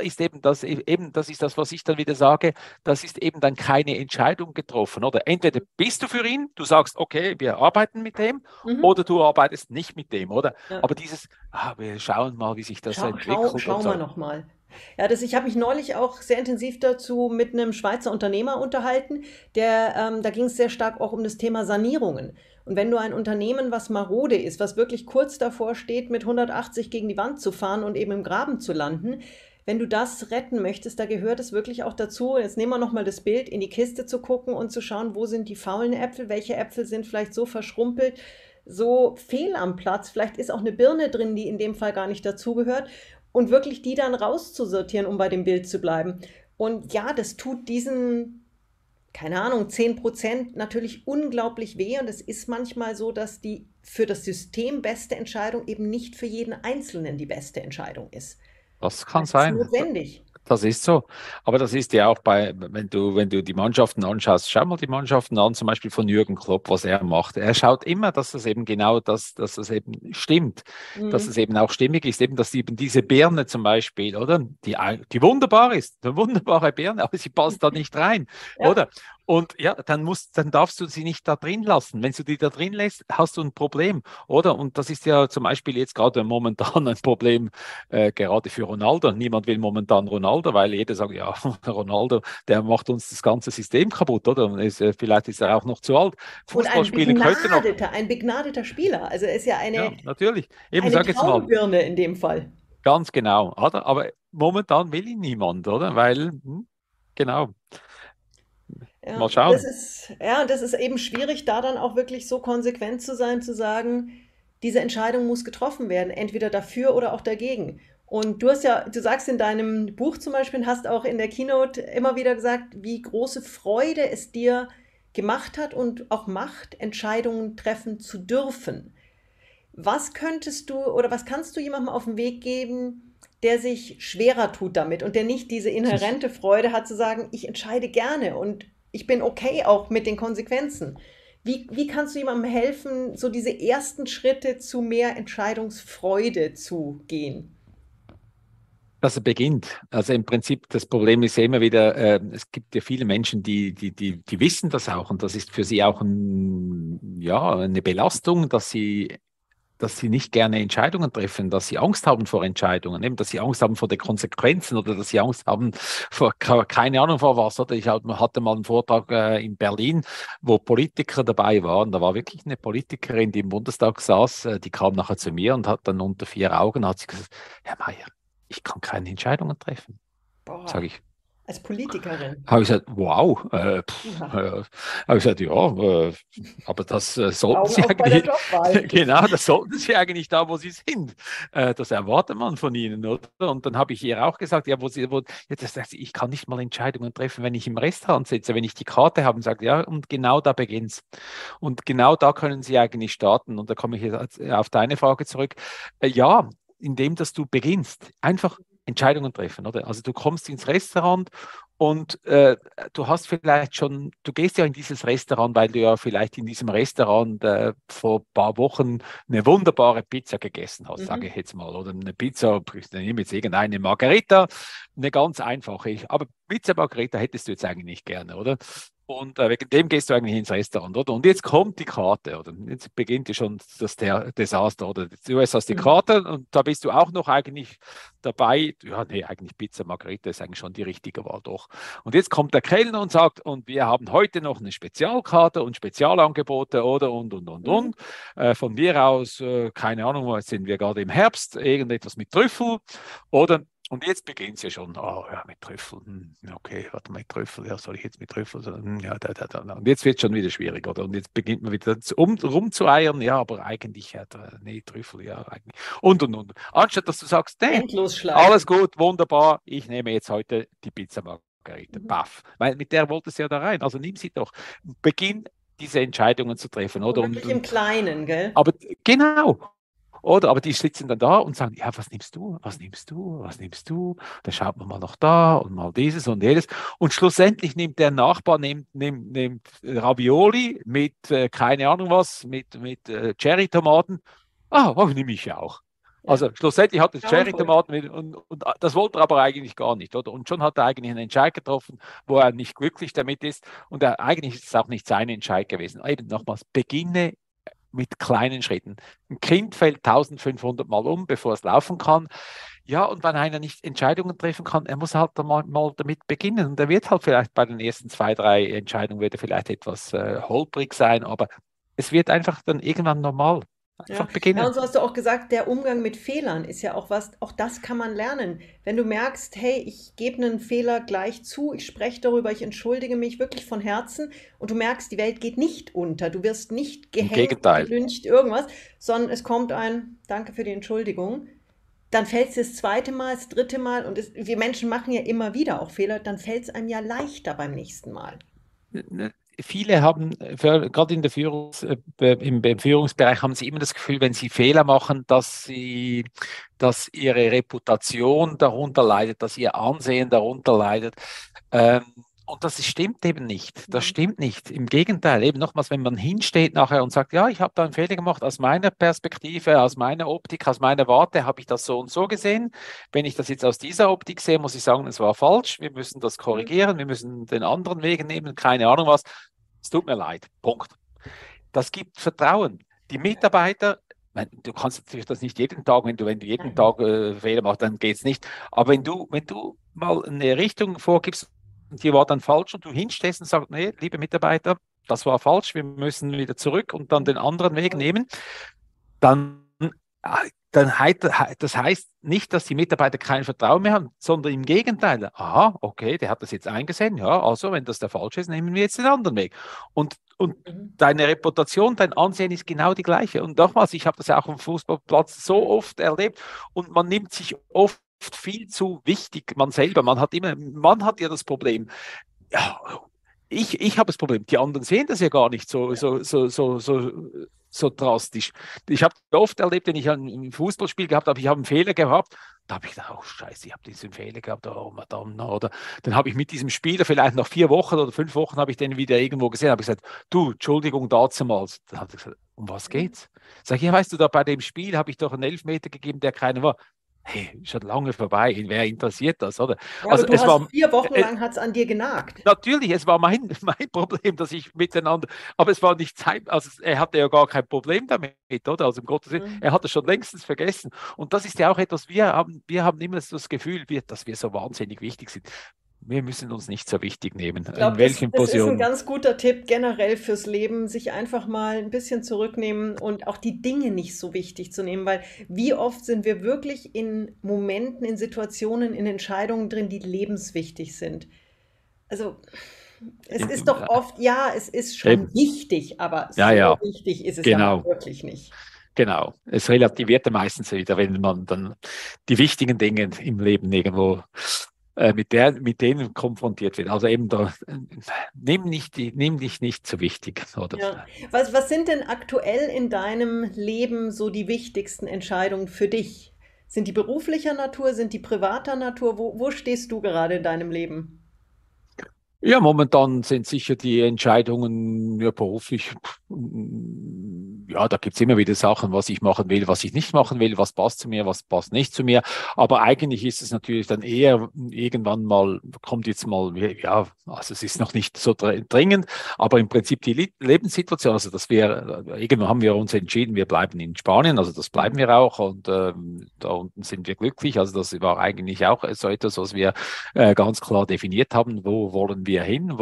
das ist das, was ich dann wieder sage, das ist eben dann keine Entscheidung getroffen, oder? Entweder bist du für ihn, du sagst, okay, wir arbeiten mit dem, mhm. oder du arbeitest nicht mit dem, oder? Ja. Aber wir schauen mal, wie sich das entwickelt und Schau mal so. noch mal. Ja, ich habe mich neulich auch sehr intensiv dazu mit einem Schweizer Unternehmer unterhalten, da ging es sehr stark auch um das Thema Sanierungen. Und wenn du ein Unternehmen, was marode ist, was wirklich kurz davor steht, mit 180 gegen die Wand zu fahren und eben im Graben zu landen, wenn du das retten möchtest, da gehört es wirklich auch dazu, jetzt nehmen wir nochmal das Bild, in die Kiste zu gucken und zu schauen, wo sind die faulen Äpfel, welche Äpfel sind vielleicht so verschrumpelt, so fehl am Platz, vielleicht ist auch eine Birne drin, die in dem Fall gar nicht dazugehört und wirklich die dann rauszusortieren, um bei dem Bild zu bleiben. Und ja, das tut diesen, keine Ahnung, 10% natürlich unglaublich weh und es ist manchmal so, dass die für das System beste Entscheidung eben nicht für jeden Einzelnen die beste Entscheidung ist. Das kann Das ist sein. notwendig. Das ist so. Aber das ist ja auch wenn du die Mannschaften anschaust, schau mal die Mannschaften an, zum Beispiel von Jürgen Klopp, was er macht. Er schaut immer, dass das eben genau dass das eben stimmt, dass es Mhm. eben auch stimmig ist, eben, dass eben diese Birne zum Beispiel, oder? Die wunderbar ist, eine wunderbare Birne, aber sie passt da nicht rein, Ja, oder? Und ja, dann darfst du sie nicht da drin lassen. Wenn du die da drin lässt, hast du ein Problem, oder? Und das ist ja zum Beispiel jetzt gerade momentan ein Problem, gerade für Ronaldo. Niemand will momentan Ronaldo, weil jeder sagt, ja, Ronaldo, der macht uns das ganze System kaputt, oder? Und vielleicht ist er ja. auch noch zu alt. Und Fußball spielen könnte noch. ein begnadeter Spieler. Also er ist ja Ja, natürlich. Eben, eine sag jetzt mal, Traubirne in dem Fall. ganz genau, oder? Aber momentan will ihn niemand, oder? Weil, genau, Ja, mal schauen. und das ist eben schwierig, da dann auch wirklich so konsequent zu sein, zu sagen, diese Entscheidung muss getroffen werden, entweder dafür oder auch dagegen. Und du sagst in deinem Buch zum Beispiel, hast auch in der Keynote immer wieder gesagt, wie große Freude es dir gemacht hat und auch macht, Entscheidungen treffen zu dürfen. Was könntest du oder was kannst du jemandem auf den Weg geben, der sich schwerer tut damit und der nicht diese inhärente Freude hat zu sagen, ich entscheide gerne und ich bin okay auch mit den Konsequenzen. Wie kannst du jemandem helfen, so diese ersten Schritte zu mehr Entscheidungsfreude zu gehen? Dass er beginnt. Also im Prinzip, das Problem ist ja immer wieder, es gibt ja viele Menschen, die wissen das auch und das ist für sie auch ja, eine Belastung, dass sie nicht gerne Entscheidungen treffen, dass sie Angst haben vor Entscheidungen, eben, dass sie Angst haben vor den Konsequenzen oder dass sie Angst haben vor keine Ahnung vor was. Oder hatte mal einen Vortrag in Berlin, wo Politiker dabei waren. Da war wirklich eine Politikerin, die im Bundestag saß, die kam nachher zu mir und hat dann unter 4 Augen hat sie gesagt, Herr Mayer, ich kann keine Entscheidungen treffen. Boah, Sage ich, als Politikerin. habe ich gesagt, wow. Ja. Habe ich gesagt, ja, aber das sollten Augen Sie auf bei der eigentlich, Jobwahl. genau, das sollten Sie eigentlich da, wo Sie sind. Das erwartet man von Ihnen, oder? Und dann habe ich ihr auch gesagt, ja, ja, das sagt sie, ich kann nicht mal Entscheidungen treffen, wenn ich im Restaurant sitze, wenn ich die Karte habe und sage, ja, und genau da beginnt's. Und genau da können Sie eigentlich starten. Und da komme ich jetzt auf deine Frage zurück. Ja, indem, dass du beginnst, einfach Entscheidungen treffen, oder? Also du kommst ins Restaurant Und du hast vielleicht schon, du gehst ja in dieses Restaurant, weil du ja vielleicht in diesem Restaurant vor ein paar Wochen eine wunderbare Pizza gegessen hast, sage ich Mhm. jetzt mal. Oder eine Pizza, ich nehme jetzt irgendeine Margarita, eine ganz einfache. Aber Pizza Margarita hättest du jetzt eigentlich nicht gerne, oder? Und wegen dem gehst du eigentlich ins Restaurant, oder? Und jetzt kommt die Karte, oder? Jetzt beginnt ja schon das Desaster, oder? Du hast die Mhm. Karte und da bist du auch noch eigentlich dabei. Ja, nee, eigentlich Pizza Margarita ist eigentlich schon die richtige Wahl, doch. Und jetzt kommt der Kellner und sagt, und wir haben heute noch eine Spezialkarte und Spezialangebote, oder? Mhm. Von mir aus, keine Ahnung, jetzt sind wir gerade im Herbst, irgendetwas mit Trüffel, oder? Und jetzt beginnt es ja schon, oh ja, mit Trüffel, okay, warte mal, mit Trüffel, ja, soll ich jetzt mit Trüffel sagen? Ja, da. Und jetzt wird es schon wieder schwierig, oder? Und jetzt beginnt man wieder rumzueiern, ja, aber eigentlich, ja, nee, Trüffel, ja, eigentlich. Und. Anstatt dass du sagst, nee, Endlosschleife. alles gut, wunderbar, ich nehme jetzt heute die Pizza Margarita, Mhm. baff. Weil mit der wolltest du ja da rein, also nimm sie doch. Beginn diese Entscheidungen zu treffen, So oder? wirklich im Kleinen, gell? Aber genau, oder? Aber die sitzen dann da und sagen, ja, was nimmst du? Was nimmst du? Was nimmst du? Da schaut man mal noch da und mal dieses und jedes. Und schlussendlich nimmt der Nachbar nimmt Ravioli mit, keine Ahnung was, mit Cherry-Tomaten. Ah, oh, nehme ich ja auch. Ja. Also schlussendlich hat er Ja, und gut. Cherry-Tomaten und das wollte er aber eigentlich gar nicht, oder? Und schon hat er eigentlich einen Entscheid getroffen, wo er nicht glücklich damit ist. Und eigentlich ist es auch nicht sein Entscheid gewesen. Eben nochmals, beginne mit kleinen Schritten. Ein Kind fällt 1500 Mal um, bevor es laufen kann. Ja, und wenn einer nicht Entscheidungen treffen kann, er muss halt mal damit beginnen. Und er wird halt vielleicht bei den ersten zwei, drei Entscheidungen wird er vielleicht etwas holprig sein, aber es wird einfach dann irgendwann normal. Ja. Einfach Ja, beginnen. und so hast du auch gesagt, der Umgang mit Fehlern ist ja auch was, auch das kann man lernen. Wenn du merkst, hey, ich gebe einen Fehler gleich zu, ich spreche darüber, ich entschuldige mich wirklich von Herzen und du merkst, die Welt geht nicht unter, du wirst nicht Im gehängt, Gegenteil. gelyncht, irgendwas, sondern es kommt ein Danke für die Entschuldigung. Dann fällt es das zweite Mal, das dritte Mal und wir Menschen machen ja immer wieder auch Fehler, dann fällt es einem ja leichter beim nächsten Mal. Viele haben, gerade in der im Führungsbereich, haben sie immer das Gefühl, wenn sie Fehler machen, dass ihre Reputation darunter leidet, dass ihr Ansehen darunter leidet. Ähm, und das stimmt eben nicht. Das Mhm. stimmt nicht. Im Gegenteil, eben nochmals, wenn man hinsteht nachher und sagt, ja, ich habe da einen Fehler gemacht, aus meiner Perspektive, aus meiner Optik, aus meiner Warte habe ich das so und so gesehen. Wenn ich das jetzt aus dieser Optik sehe, muss ich sagen, es war falsch. Wir müssen das Mhm. korrigieren, wir müssen den anderen Weg nehmen, keine Ahnung was. Es tut mir leid. Punkt. Das gibt Vertrauen. Die Mitarbeiter, du kannst natürlich das nicht jeden Tag, wenn du jeden Nein. Tag Fehler machst, dann geht es nicht. Aber wenn du mal eine Richtung vorgibst und die war dann falsch und du hinstehst und sagst, nee, liebe Mitarbeiter, das war falsch, wir müssen wieder zurück und dann den anderen Weg nehmen, dann, das heißt nicht, dass die Mitarbeiter kein Vertrauen mehr haben, sondern im Gegenteil. Aha, okay, der hat das jetzt eingesehen. Ja, also wenn das der falsche ist, nehmen wir jetzt den anderen Weg. Und Mhm. deine Reputation, dein Ansehen ist genau die gleiche. Und nochmals, ich habe das ja auch am Fußballplatz so Mhm. oft erlebt und man nimmt sich oft viel zu wichtig, man selber. Man hat ja das Problem. Ja, ich habe das Problem. Die anderen sehen das ja gar nicht so drastisch. Ich habe oft erlebt, wenn ich ein Fußballspiel gehabt habe, ich habe einen Fehler gehabt, da habe ich gedacht, oh Scheiße, ich habe diesen Fehler gehabt, oh Madonna, oder dann habe ich mit diesem Spieler vielleicht nach 4 Wochen oder 5 Wochen habe ich den wieder irgendwo gesehen, habe ich gesagt, du, Entschuldigung damals. Dann hat er gesagt, um was Mhm. geht's? Sag ich, ja, weißt du, da bei dem Spiel habe ich doch einen Elfmeter gegeben, der keiner war. Hey, schon lange vorbei, wer interessiert das, oder? Ja, aber Also du es hast war, 4 Wochen lang hat's an dir genagt. natürlich, es war mein Problem, dass ich miteinander, aber es war nicht sein, also er hatte ja gar kein Problem damit, oder? Also im Gottes Willen, Mhm. er hat es schon längstens vergessen. Und das ist ja auch etwas, wir haben immer das Gefühl, dass wir so wahnsinnig wichtig sind. Wir müssen uns nicht so wichtig nehmen, Ich in glaube, das, welchen das ist ein Positionen. ganz guter Tipp generell fürs Leben, sich einfach mal ein bisschen zurücknehmen und auch die Dinge nicht so wichtig zu nehmen, weil wie oft sind wir wirklich in Momenten, in Situationen, in Entscheidungen drin, die lebenswichtig sind. Also es ist doch oft, ja, es ist schon Eben, wichtig, aber ja, so ja, wichtig ist es dann auch genau. wirklich nicht. Genau. Es relativiert ja meistens wieder, wenn man dann die wichtigen Dinge im Leben irgendwo mit denen konfrontiert wird. Also eben da, nimm dich nicht zu wichtig, oder? Ja. Was sind denn aktuell in deinem Leben so die wichtigsten Entscheidungen für dich? Sind die beruflicher Natur, sind die privater Natur? Wo stehst du gerade in deinem Leben? Ja, momentan sind sicher die Entscheidungen ja, beruflich, ja, da gibt's immer wieder Sachen, was ich machen will, was ich nicht machen will, was passt zu mir, was passt nicht zu mir. Aber eigentlich ist es natürlich dann eher irgendwann mal, kommt jetzt mal, ja, also es ist noch nicht so dringend, aber im Prinzip die Lebenssituation, also dass wir, irgendwann haben wir uns entschieden, wir bleiben in Spanien, also das bleiben wir auch und da unten sind wir glücklich. Also das war eigentlich auch so etwas, was wir ganz klar definiert haben, wo wollen wir hin,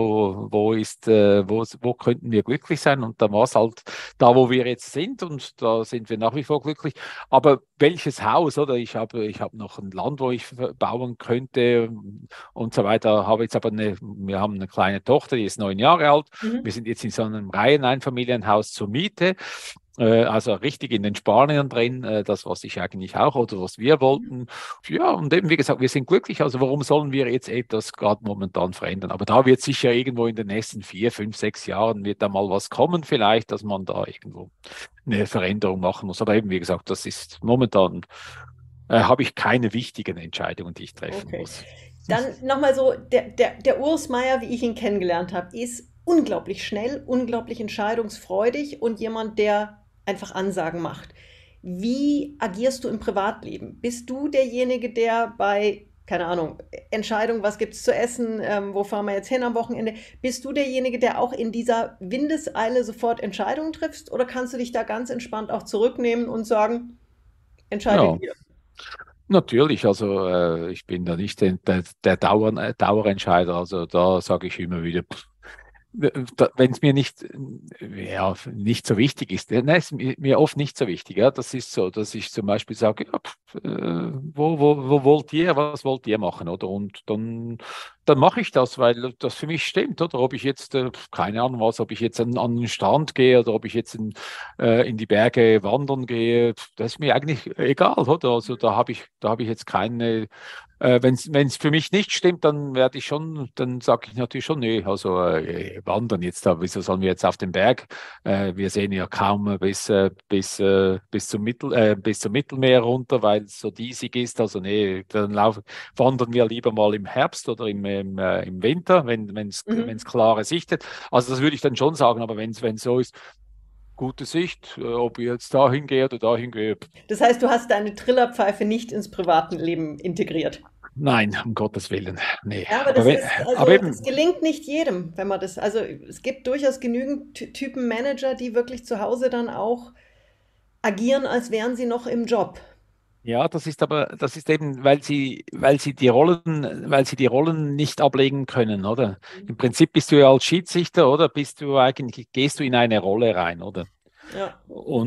wo könnten wir glücklich sein und dann war es halt da, wo wir jetzt sind und da sind wir nach wie vor glücklich. Aber welches Haus, oder? Ich habe noch ein Land, wo ich bauen könnte und so weiter. Habe jetzt aber wir haben eine kleine Tochter, die ist 9 Jahre alt. Wir Mhm. sind jetzt in so einem Reiheneinfamilienhaus zur Miete. Also richtig in den Spaniern drin, das, was ich eigentlich auch oder was wir wollten. Ja, und eben, wie gesagt, wir sind glücklich. Also warum sollen wir jetzt etwas gerade momentan verändern? Aber da wird sicher irgendwo in den nächsten 4, 5, 6 Jahren wird da mal was kommen, vielleicht, dass man da irgendwo eine Veränderung machen muss. Aber eben, wie gesagt, das ist momentan, habe ich keine wichtigen Entscheidungen, die ich treffen Okay. muss. Dann nochmal so, der Urs Meier, wie ich ihn kennengelernt habe, ist unglaublich schnell, unglaublich entscheidungsfreudig und jemand, der einfach Ansagen macht. Wie agierst du im Privatleben? Bist du derjenige, der bei, keine Ahnung, Entscheidung, was gibt's zu essen, wo fahren wir jetzt hin am Wochenende, bist du derjenige, der auch in dieser Windeseile sofort Entscheidungen triffst? Oder kannst du dich da ganz entspannt auch zurücknehmen und sagen, entscheidet Ja, ihr? natürlich. Also ich bin da nicht der Dauerentscheider. Also da sage ich immer wieder, wenn es mir nicht, ja, nicht so wichtig ist, ne, ist mir oft nicht so wichtig. Ja, das ist so, dass ich zum Beispiel sage, ja, wo wollt ihr, was wollt ihr machen, oder? Und dann mache ich das, weil das für mich stimmt, oder? Ob ich jetzt, keine Ahnung was, ob ich jetzt an den Strand gehe oder ob ich jetzt in die Berge wandern gehe, das ist mir eigentlich egal, oder? Also da habe ich jetzt keine wenn es für mich nicht stimmt, dann werde ich schon, dann sage ich natürlich schon, nee, also wandern jetzt da, wieso sollen wir jetzt auf den Berg? Wir sehen ja kaum bis zum Mittelmeer runter, weil es so diesig ist. Also nee, wandern wir lieber mal im Herbst oder im Winter, wenn es Mhm. klare Sicht hat. Also das würde ich dann schon sagen, aber wenn es so ist, gute Sicht, ob ich jetzt dahin gehe oder dahin gehe, Das heißt, du hast deine Trillerpfeife nicht ins private Leben integriert. nein, um Gottes Willen, nee. Ja, aber Aber, das wenn, ist, aber also, das eben, gelingt nicht jedem, wenn man das, also, es gibt durchaus genügend Typen Manager, die wirklich zu Hause dann auch agieren, als wären sie noch im Job. ja, das ist eben, weil sie die Rollen nicht ablegen können, oder? Im Prinzip bist du ja als Schiedsrichter, oder? Gehst du in eine Rolle rein, oder? Ja.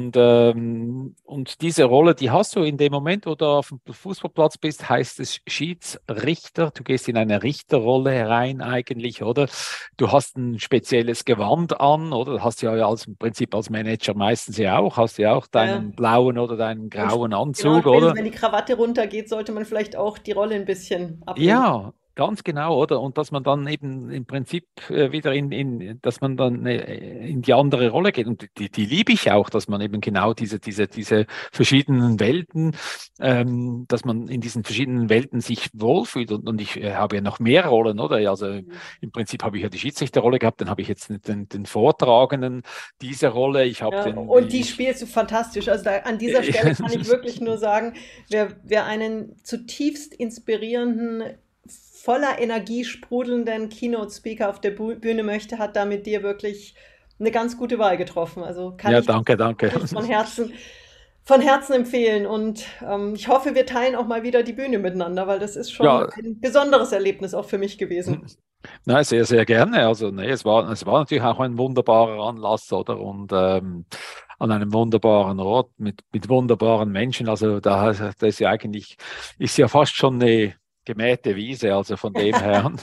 Und diese Rolle, die hast du in dem Moment, wo du auf dem Fußballplatz bist, heißt es Schiedsrichter. Du gehst in eine Richterrolle rein eigentlich, oder? Du hast ein spezielles Gewand an, oder? Hast ja im Prinzip als Manager meistens ja auch, hast ja auch Ja, ja. deinen blauen oder deinen Und grauen genau, Anzug, spätestens oder? wenn die Krawatte runtergeht, sollte man vielleicht auch die Rolle ein bisschen ablegen. Ja, ganz genau, oder? Und dass man dann eben im Prinzip wieder dass man dann in die andere Rolle geht. Und die liebe ich auch, dass man eben genau diese verschiedenen Welten, dass man in diesen verschiedenen Welten sich wohlfühlt. Und ich habe ja noch mehr Rollen, oder? Also im Prinzip habe ich ja die Schiedsrichterrolle gehabt, dann habe ich jetzt den Vortragenden diese Rolle, ich habe Ja, den, und die ich, spielst du fantastisch. Also da, an dieser Stelle kann ich wirklich nur sagen, wer einen zutiefst inspirierenden, voller Energie sprudelnden Keynote-Speaker auf der Bühne möchte, hat da mit dir wirklich eine ganz gute Wahl getroffen. Also kann ja, ich danke, danke. wirklich von Herzen empfehlen. Und ich hoffe, wir teilen auch mal wieder die Bühne miteinander, weil das ist schon Ja, ein besonderes Erlebnis auch für mich gewesen. nein, sehr, sehr gerne. Also, nee, es war natürlich auch ein wunderbarer Anlass, oder? Und an einem wunderbaren Ort mit wunderbaren Menschen. Also, das ist ja eigentlich, ist ja fast schon eine gemähte Wiese, also von dem her.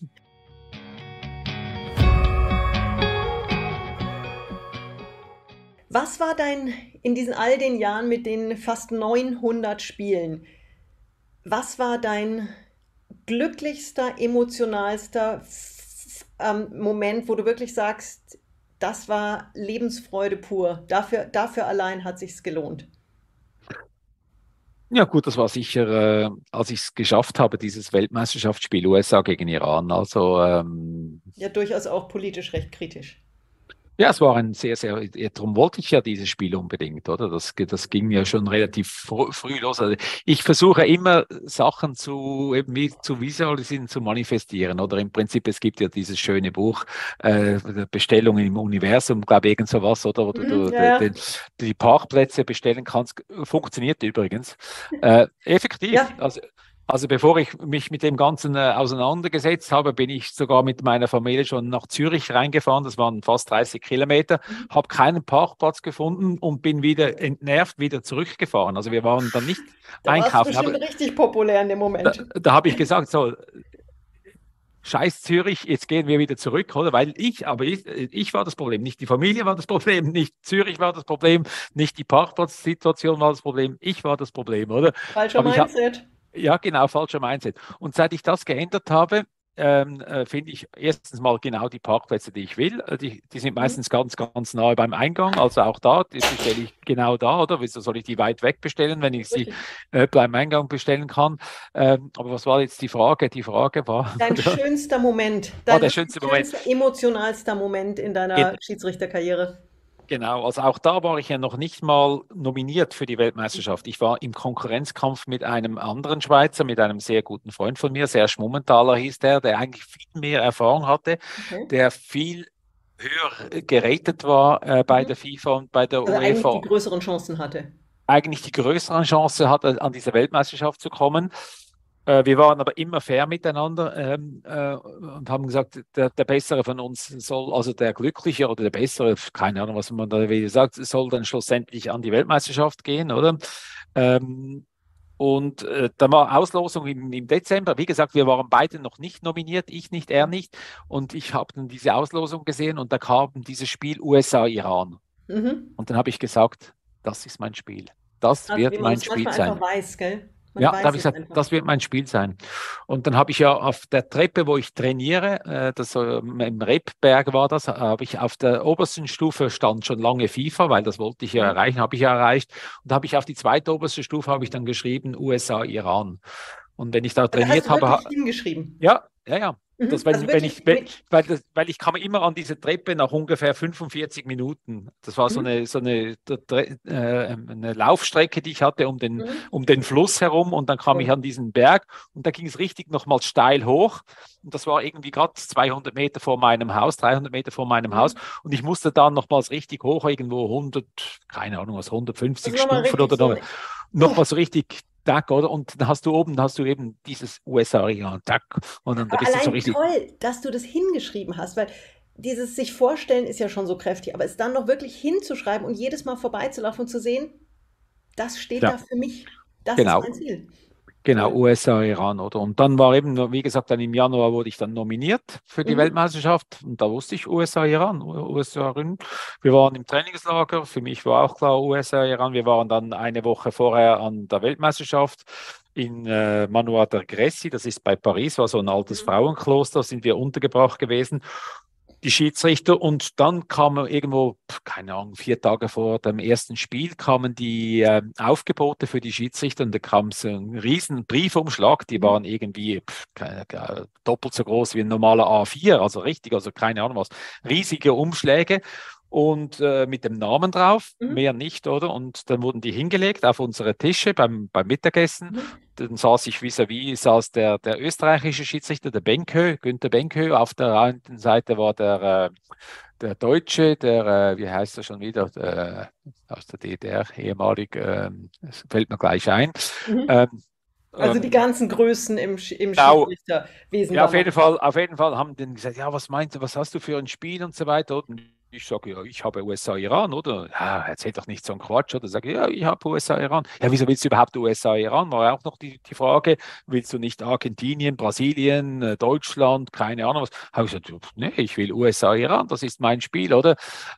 Was war in diesen all den Jahren mit den fast 900 Spielen, was war dein glücklichster, emotionalster Moment, wo du wirklich sagst, das war Lebensfreude pur. Dafür allein hat sich's gelohnt. Ja gut, das war sicher, als ich es geschafft habe, dieses Weltmeisterschaftsspiel USA gegen Iran. Also Ja, durchaus auch politisch recht kritisch. ja, es war ein darum wollte ich ja dieses Spiel unbedingt, oder? Das ging ja schon relativ früh los. Also ich versuche immer Sachen eben wie zu visualisieren, zu manifestieren, oder? Im Prinzip, es gibt ja dieses schöne Buch, Bestellungen im Universum, glaube ich, irgend sowas, oder? Wo Mhm, du ja, ja. die Parkplätze bestellen kannst. Funktioniert übrigens. Effektiv. Ja. Also bevor ich mich mit dem Ganzen auseinandergesetzt habe, bin ich sogar mit meiner Familie schon nach Zürich reingefahren. Das waren fast 30 Kilometer, Mhm. habe keinen Parkplatz gefunden und bin wieder entnervt wieder zurückgefahren. Also wir waren dann nicht Da war es einkaufen. bestimmt richtig populär in dem Moment. Da habe ich gesagt, so, scheiß Zürich, jetzt gehen wir wieder zurück, oder? Ich war das Problem, nicht die Familie war das Problem, nicht Zürich war das Problem, nicht die Parkplatzsituation war das Problem, ich war das Problem, oder? Falscher Aber ich habe Mindset. ja, genau, falscher Mindset. Und seit ich das geändert habe, finde ich erstens mal genau die Parkplätze, die ich will. Die sind Mhm. meistens ganz, ganz nahe beim Eingang. Also auch da, die bestelle ich genau da, oder? Wieso soll ich die weit weg bestellen, wenn ich sie Richtig. beim Eingang bestellen kann? Aber was war jetzt die Frage? Die Frage war, Dein schönster Moment, war dein der wirklich schönste Moment. schönster, emotionalster Moment in deiner Schiedsrichterkarriere. Genau, also auch da war ich ja noch nicht mal nominiert für die Weltmeisterschaft. Ich war im Konkurrenzkampf mit einem anderen Schweizer, mit einem sehr guten Freund von mir, Serge Mumenthaler hieß der eigentlich viel mehr Erfahrung hatte, Okay. der viel höher geratet war bei Mhm. der FIFA und bei der Also eigentlich die UEFA, größeren Chancen hatte. eigentlich die größere Chance hatte, an diese Weltmeisterschaft zu kommen. Wir waren aber immer fair miteinander und haben gesagt, der Bessere von uns soll, also der Glückliche oder der Bessere, keine Ahnung, was man da wieder sagt, soll dann schlussendlich an die Weltmeisterschaft gehen, oder? Ähm, und da war Auslosung im Dezember. Wie gesagt, wir waren beide noch nicht nominiert, ich nicht, er nicht. Und ich habe dann diese Auslosung gesehen und da kam dieses Spiel USA-Iran. Mhm. Und dann habe ich gesagt, das ist mein Spiel. Das Krass, wie wird man mein das Spiel manchmal einfach sein. weiß, gell? Man Ja, da weiß habe ich es gesagt, einfach. das wird mein Spiel sein. Und dann habe ich ja auf der Treppe, wo ich trainiere, im Rebberg war das, habe ich auf der obersten Stufe stand schon lange FIFA, weil das wollte ich ja Okay. erreichen, habe ich ja erreicht. Und habe ich auf die zweitoberste Stufe habe ich dann geschrieben USA, Iran. Und wenn ich da Da hast trainiert du habe, wirklich hingeschrieben. ja, ja, ja. Das, Mhm. Also wirklich mit. weil ich kam immer an diese Treppe nach ungefähr 45 Minuten. Das war Mhm. eine Laufstrecke, die ich hatte Mhm. um den Fluss herum und dann kam ich Toll. an diesen Berg und da ging es richtig nochmal steil hoch und das war irgendwie gerade 200 Meter vor meinem Haus, 300 Meter vor meinem Haus Mhm. und ich musste dann nochmals richtig hoch, irgendwo 100, keine Ahnung was, Also 150 nochmal Stufen richtig oder so noch, ein. noch Oh, mal so richtig Tack, oder? Und dann hast du oben, hast du eben dieses USA-Region, Tack. Und dann da aber bist du so allein richtig, toll, dass du das hingeschrieben hast, weil dieses sich vorstellen ist ja schon so kräftig, aber es dann noch wirklich hinzuschreiben und jedes Mal vorbeizulaufen und zu sehen, das steht ja, da für mich. Das ist mein genau, Ziel. genau, Toll. USA, Iran, oder? Und dann war eben, wie gesagt, dann im Januar wurde ich dann nominiert für die Mhm. Weltmeisterschaft und da wusste ich USA, Iran, USA, Iran. Wir waren im Trainingslager, für mich war auch klar USA, Iran. Wir waren dann eine Woche vorher an der Weltmeisterschaft in Manoir del Greci, das ist bei Paris, war so ein altes Mhm. Frauenkloster, sind wir untergebracht gewesen. Die Schiedsrichter und dann kamen irgendwo, keine Ahnung, 4 Tage vor dem ersten Spiel kamen die Aufgebote für die Schiedsrichter und da kam so ein riesen Briefumschlag, die Mhm. waren irgendwie doppelt so groß wie ein normaler A4, also richtig, also keine Ahnung was, riesige Umschläge und mit dem Namen drauf, Mhm. mehr nicht, oder? Und dann wurden die hingelegt auf unsere Tische beim Mittagessen. Mhm. Dann saß ich vis-à-vis, saß der österreichische Schiedsrichter, der Benkö, Günther Benkö. Auf der einen Seite war der Deutsche, wie heißt er schon wieder, aus der DDR, ehemalig, das fällt mir gleich ein. Mhm. Ähm, Also die ähm, ganzen Größen im genau, Schiedsrichterwesen waren noch da. auf jeden Fall haben die dann gesagt, ja, was meinst du, was hast du für ein Spiel und so weiter. Und ich sage, ja, ich habe USA-Iran, oder? Ja, erzähl doch nicht so einen Quatsch, oder? Sage ich, ja, ich habe USA-Iran. Ja, wieso willst du überhaupt USA-Iran? War auch noch die Frage, willst du nicht Argentinien, Brasilien, Deutschland, keine Ahnung was? Habe ich gesagt, nee, ich will USA-Iran, das ist mein Spiel, oder?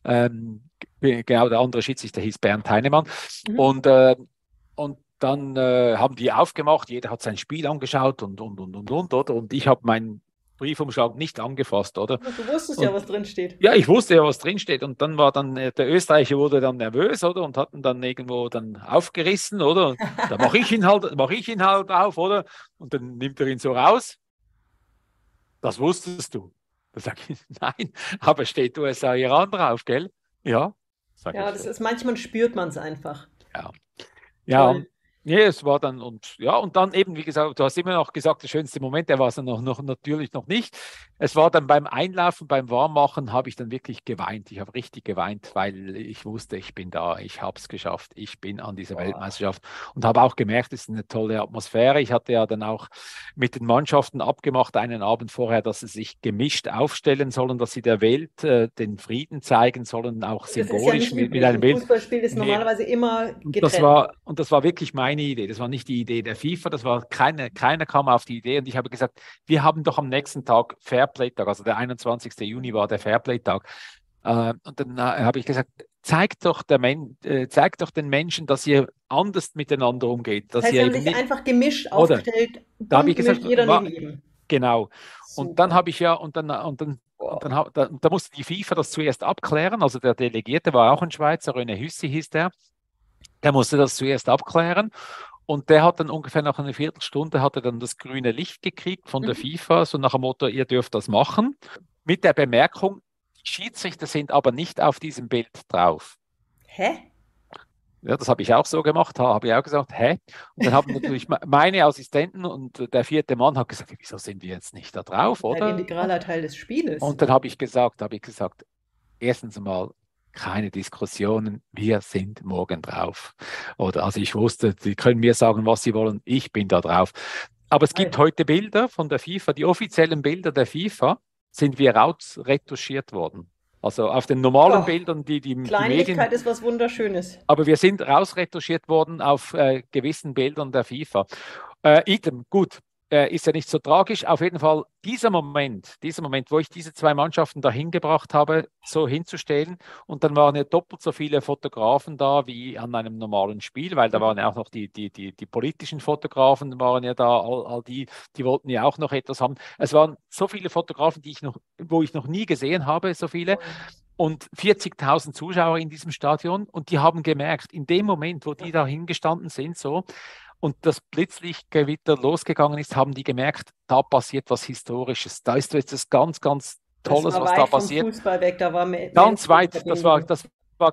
Genau, der andere Schiedsrichter hieß Bernd Heinemann. Mhm. Und, und dann haben die aufgemacht, jeder hat sein Spiel angeschaut und, oder? Und ich habe Briefumschlag nicht angefasst, oder? Du wusstest ja, Und was drin steht. ja, ich wusste ja, was drin steht. Und dann war dann, der Österreicher wurde dann nervös, oder? Und hat ihn dann irgendwo dann aufgerissen, oder? Da mache ich ihn halt auf, oder? Und dann nimmt er ihn so raus. Das wusstest du. Da sage ich, nein, aber steht USA-Iran drauf, gell? Ja, sage Ja, ich das so. ist, manchmal spürt man es einfach. Ja. Ja, Toll. nee, es war dann und ja, und dann eben, wie gesagt, du hast immer noch gesagt, der schönste Moment, der war es dann natürlich noch nicht. Es war dann beim Einlaufen, beim Warmmachen, habe ich dann wirklich geweint. Ich habe richtig geweint, weil ich wusste, ich bin da, ich habe es geschafft, ich bin an dieser Boah. Weltmeisterschaft und habe auch gemerkt, es ist eine tolle Atmosphäre. Ich hatte ja dann auch mit den Mannschaften abgemacht, einen Abend vorher, dass sie sich gemischt aufstellen sollen, dass sie der Welt den Frieden zeigen sollen, auch Das ist ja symbolisch nicht mit üblich. einem Ein Bild. Fußballspiel ist Nee, normalerweise immer und getrennt. das war wirklich meine Idee. Das war nicht die Idee der FIFA. Das war keiner kam auf die Idee. Und ich habe gesagt, wir haben doch am nächsten Tag Fairplay-Tag, also der 21. Juni war der Fairplay-Tag. Und dann habe ich gesagt, zeigt doch den Menschen, dass ihr anders miteinander umgeht. Das Dass heißt, sie ihr haben eben sich nicht, einfach gemischt oder? aufgestellt, Da habe bunt ich gesagt, gemischt, jeder neben jedem. genau. Und dann Super. habe ich ja, da musste die FIFA das zuerst abklären. Also der Delegierte war auch ein Schweizer, René Hüssi hieß der. Der musste das zuerst abklären und der hat dann ungefähr nach einer Viertelstunde hat er dann das grüne Licht gekriegt von der Mhm. FIFA, so nach dem Motto, ihr dürft das machen. Mit der Bemerkung, die Schiedsrichter sind aber nicht auf diesem Bild drauf. Hä? Ja, das habe ich auch so gemacht, habe ich auch gesagt, hä? Und dann haben natürlich meine Assistenten und der vierte Mann hat gesagt, wieso sind wir jetzt nicht da drauf, Ein oder? integraler Teil des Spieles. Und dann habe ich gesagt, erstens mal keine Diskussionen, wir sind morgen drauf. Oder also ich wusste, Sie können mir sagen, was Sie wollen, ich bin da drauf. Aber es gibt heute Bilder von der FIFA, die offiziellen Bilder der FIFA sind wir rausretuschiert worden. Also auf den normalen Ja, Bildern, die Medien, Kleinlichkeit ist was Wunderschönes. aber wir sind rausretuschiert worden auf gewissen Bildern der FIFA. Idem, gut, ist ja nicht so tragisch. Auf jeden Fall dieser Moment, wo ich diese zwei Mannschaften dahin gebracht habe, so hinzustellen. Und dann waren ja doppelt so viele Fotografen da wie an einem normalen Spiel, weil da waren ja auch noch die politischen Fotografen waren ja da, all die wollten ja auch noch etwas haben. Es waren so viele Fotografen, wo ich noch nie gesehen habe, so viele. Und 40.000 Zuschauer in diesem Stadion. Und die haben gemerkt, in dem Moment, wo die da hingestanden sind, so, und das Blitzlichtgewitter losgegangen ist, haben die gemerkt, da passiert was Historisches. Da ist etwas ganz, ganz Das Tolles, war was da weit vom passiert. Fußball weg, da war Ganz menschliche weit, Verbindung. das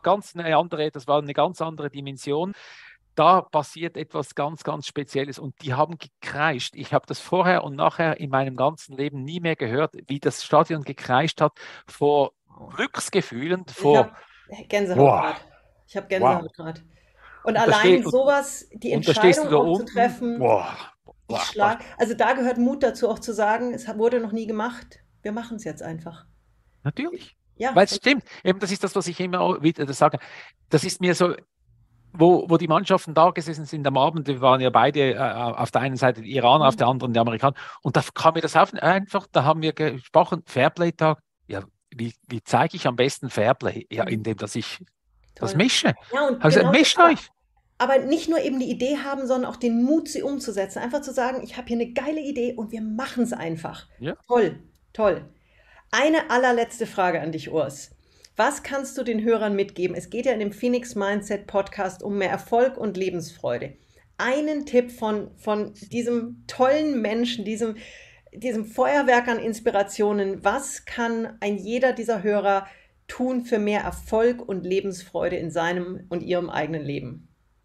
war eine ganz andere Dimension. Da passiert etwas ganz, ganz Spezielles und die haben gekreischt. Ich habe das vorher und nachher in meinem ganzen Leben nie mehr gehört, wie das Stadion gekreischt hat vor Glücksgefühlen, Ich vor habe Gänsehaut wow, gerade. Ich habe wow. Gänsehaut gerade. Und Und da, allein steht, sowas, die und da stehst du Entscheidung da auch zu unten, treffen, wow, wow, also da gehört Mut dazu, auch zu sagen, es wurde noch nie gemacht, wir machen es jetzt einfach. natürlich. Ja, Weil es stimmt. Eben, das ist das, was ich immer wieder sage. Das ist mir so, wo die Mannschaften da gesessen sind am Abend, wir waren ja beide auf der einen Seite die Iraner, auf der anderen die Amerikaner. Und da kam mir das auf, einfach, da haben wir gesprochen, Fairplay-Tag. Ja, wie zeige ich am besten Fairplay? Ja, indem dass ich das toll. mische. Ja, und Also genau, mischt euch. aber nicht nur eben die Idee haben, sondern auch den Mut, sie umzusetzen. Einfach zu sagen, ich habe hier eine geile Idee und wir machen es einfach. Ja. Toll, toll. Eine allerletzte Frage an dich, Urs. Was kannst du den Hörern mitgeben? Es geht ja in dem Phoenix Mindset Podcast um mehr Erfolg und Lebensfreude. Einen Tipp von diesem tollen Menschen, diesem Feuerwerk an Inspirationen. Was kann ein jeder dieser Hörer tun für mehr Erfolg und Lebensfreude in seinem und ihrem eigenen Leben?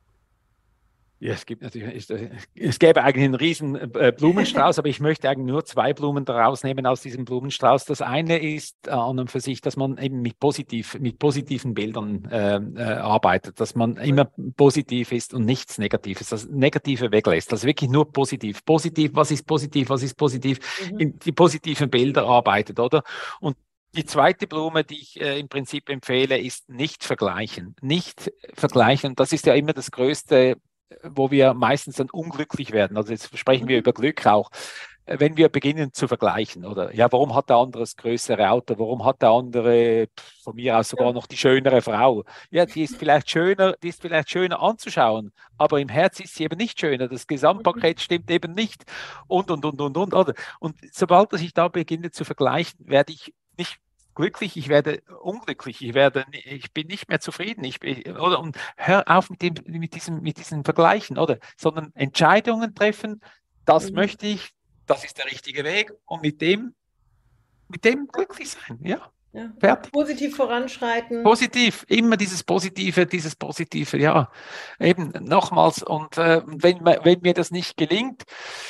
Ja, es gäbe eigentlich einen riesen Blumenstrauß, aber ich möchte eigentlich nur zwei Blumen daraus nehmen aus diesem Blumenstrauß. Das eine ist an und für sich, dass man eben mit positiven Bildern arbeitet, dass man immer positiv ist und nichts Negatives, das Negative weglässt, also wirklich nur positiv. Positiv, was ist positiv, was ist positiv, in die positiven Bilder arbeitet, oder? Und die zweite Blume, die ich im Prinzip empfehle, ist nicht vergleichen. Nicht vergleichen, das ist ja immer das Größte, wo wir meistens dann unglücklich werden. Also jetzt sprechen wir über Glück auch. wenn wir beginnen zu vergleichen, oder? Ja, warum hat der andere das größere Auto? Warum hat der andere von mir aus sogar noch die schönere Frau? Ja, die ist vielleicht schöner anzuschauen, aber im Herz ist sie eben nicht schöner. Das Gesamtpaket stimmt eben nicht. Oder? Und sobald ich da beginne zu vergleichen, werde ich nicht glücklich, ich werde unglücklich, ich bin nicht mehr zufrieden, und hör auf mit diesen Vergleichen, oder? Sondern Entscheidungen treffen, das möchte ich, das ist der richtige Weg und mit dem glücklich sein, ja. Ja, fertig. Positiv voranschreiten. Positiv, immer dieses Positive, ja. Eben nochmals, und wenn mir das nicht gelingt,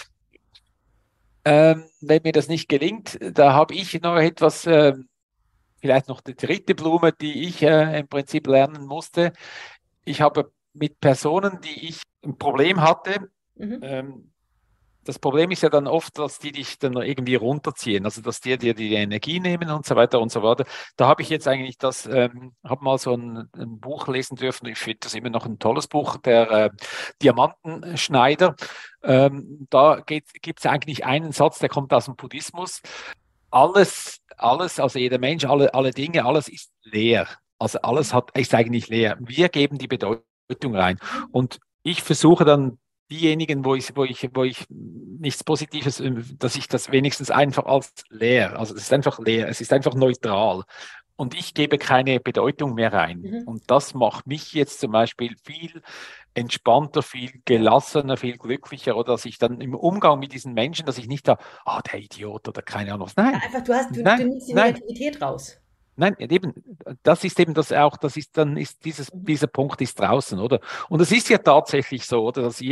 da habe ich noch etwas, vielleicht noch die dritte Blume, die ich im Prinzip lernen musste. Ich habe mit Personen, die ich ein Problem hatte, das Problem ist ja dann oft, dass die dich dann irgendwie runterziehen, also dass die dir die Energie nehmen und so weiter und so weiter. Da habe ich jetzt eigentlich habe mal so ein Buch lesen dürfen, ich finde das immer noch ein tolles Buch, der Diamantenschneider. Da gibt es eigentlich einen Satz, der kommt aus dem Buddhismus. Alles, also jeder Mensch, alle Dinge, alles ist leer. Also alles ist eigentlich leer. Wir geben die Bedeutung rein. Und ich versuche dann diejenigen, wo ich nichts Positives, dass ich das wenigstens einfach als leer, also es ist einfach leer, es ist einfach neutral. Und ich gebe keine Bedeutung mehr rein. Und das macht mich jetzt zum Beispiel viel entspannter, viel gelassener, viel glücklicher, oder dass ich dann im Umgang mit diesen Menschen, dass ich nicht da, der Idiot oder keine Ahnung was. Nein. Ja, einfach, du nimmst die Negativität raus. Nein, eben, das ist eben das auch, dieser Punkt ist draußen, oder? Und es ist ja tatsächlich so, oder, dass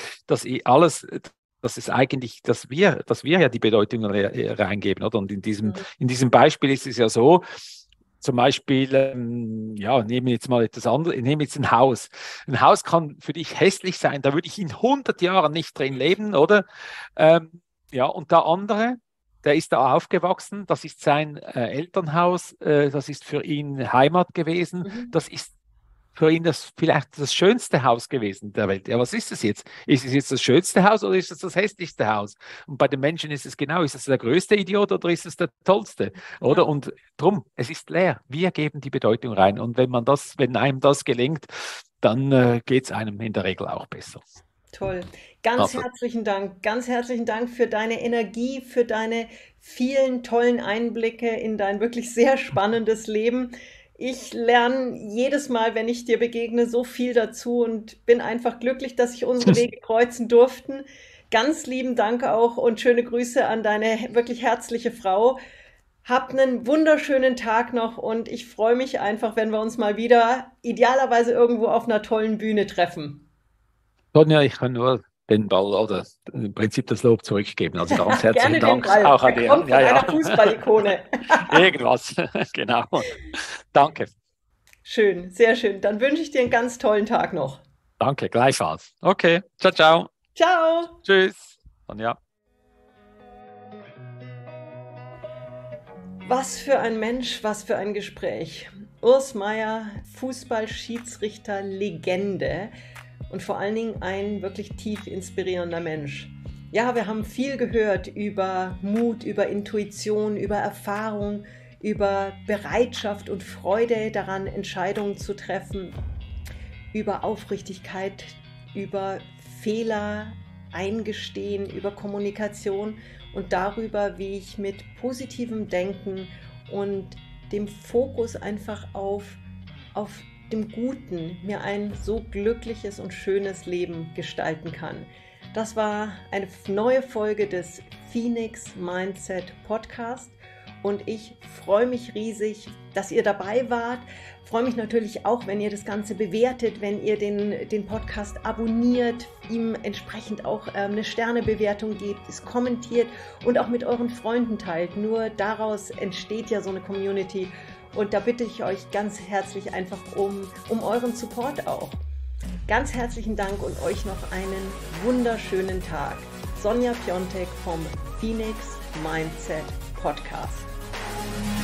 wir ja die Bedeutung reingeben, oder? Und in diesem Beispiel ist es ja so, zum Beispiel, nehmen jetzt mal etwas anderes, nehmen jetzt ein Haus. Ein Haus kann für dich hässlich sein, da würde ich in 100 Jahren nicht drin leben, oder? Und der andere, der ist da aufgewachsen, das ist sein Elternhaus, das ist für ihn Heimat gewesen, das ist für ihn vielleicht das schönste Haus gewesen der Welt. Ja, was ist es jetzt? Ist es jetzt das schönste Haus oder ist es das hässlichste Haus? Und bei den Menschen ist es genau, ist es der größte Idiot oder ist es der tollste? Oder? Ja. Und drum, es ist leer. Wir geben die Bedeutung rein. Und wenn einem das gelingt, dann geht es einem in der Regel auch besser. Toll. Ganz herzlichen Dank für deine Energie, für deine vielen tollen Einblicke in dein wirklich sehr spannendes Leben. Ich lerne jedes Mal, wenn ich dir begegne, so viel dazu und bin einfach glücklich, dass sich unsere Wege kreuzen durften. Ganz lieben Dank auch und schöne Grüße an deine wirklich herzliche Frau. Habt einen wunderschönen Tag noch und ich freue mich einfach, wenn wir uns mal wieder idealerweise irgendwo auf einer tollen Bühne treffen. Sonja, ich kann nur den Ball oder im Prinzip das Lob zurückgeben. Also ganz herzlichen Dank auch an dir. Kommt von einer Fußballikone. Irgendwas, genau. Danke. Schön, sehr schön. Dann wünsche ich dir einen ganz tollen Tag noch. Danke, gleichfalls. Okay, ciao, ciao. Ciao. Tschüss. Sonja. Was für ein Mensch, was für ein Gespräch. Urs Meier, Fußballschiedsrichter, Legende. Und vor allen Dingen ein wirklich tief inspirierender Mensch. Ja, wir haben viel gehört über Mut, über Intuition, über Erfahrung, über Bereitschaft und Freude daran, Entscheidungen zu treffen, über Aufrichtigkeit, über Fehler eingestehen, über Kommunikation und darüber, wie ich mit positivem Denken und dem Fokus einfach auf dem Guten mir ein so glückliches und schönes Leben gestalten kann. Das war eine neue Folge des Phoenix Mindset Podcast und ich freue mich riesig, dass ihr dabei wart. Freue mich natürlich auch, wenn ihr das Ganze bewertet, wenn ihr den Podcast abonniert, ihm entsprechend auch eine Sternebewertung gebt, es kommentiert und auch mit euren Freunden teilt. Nur daraus entsteht ja so eine Community. Und da bitte ich euch ganz herzlich einfach um euren Support auch. Ganz herzlichen Dank und euch noch einen wunderschönen Tag. Sonja Piontek vom Phoenix Mindset Podcast.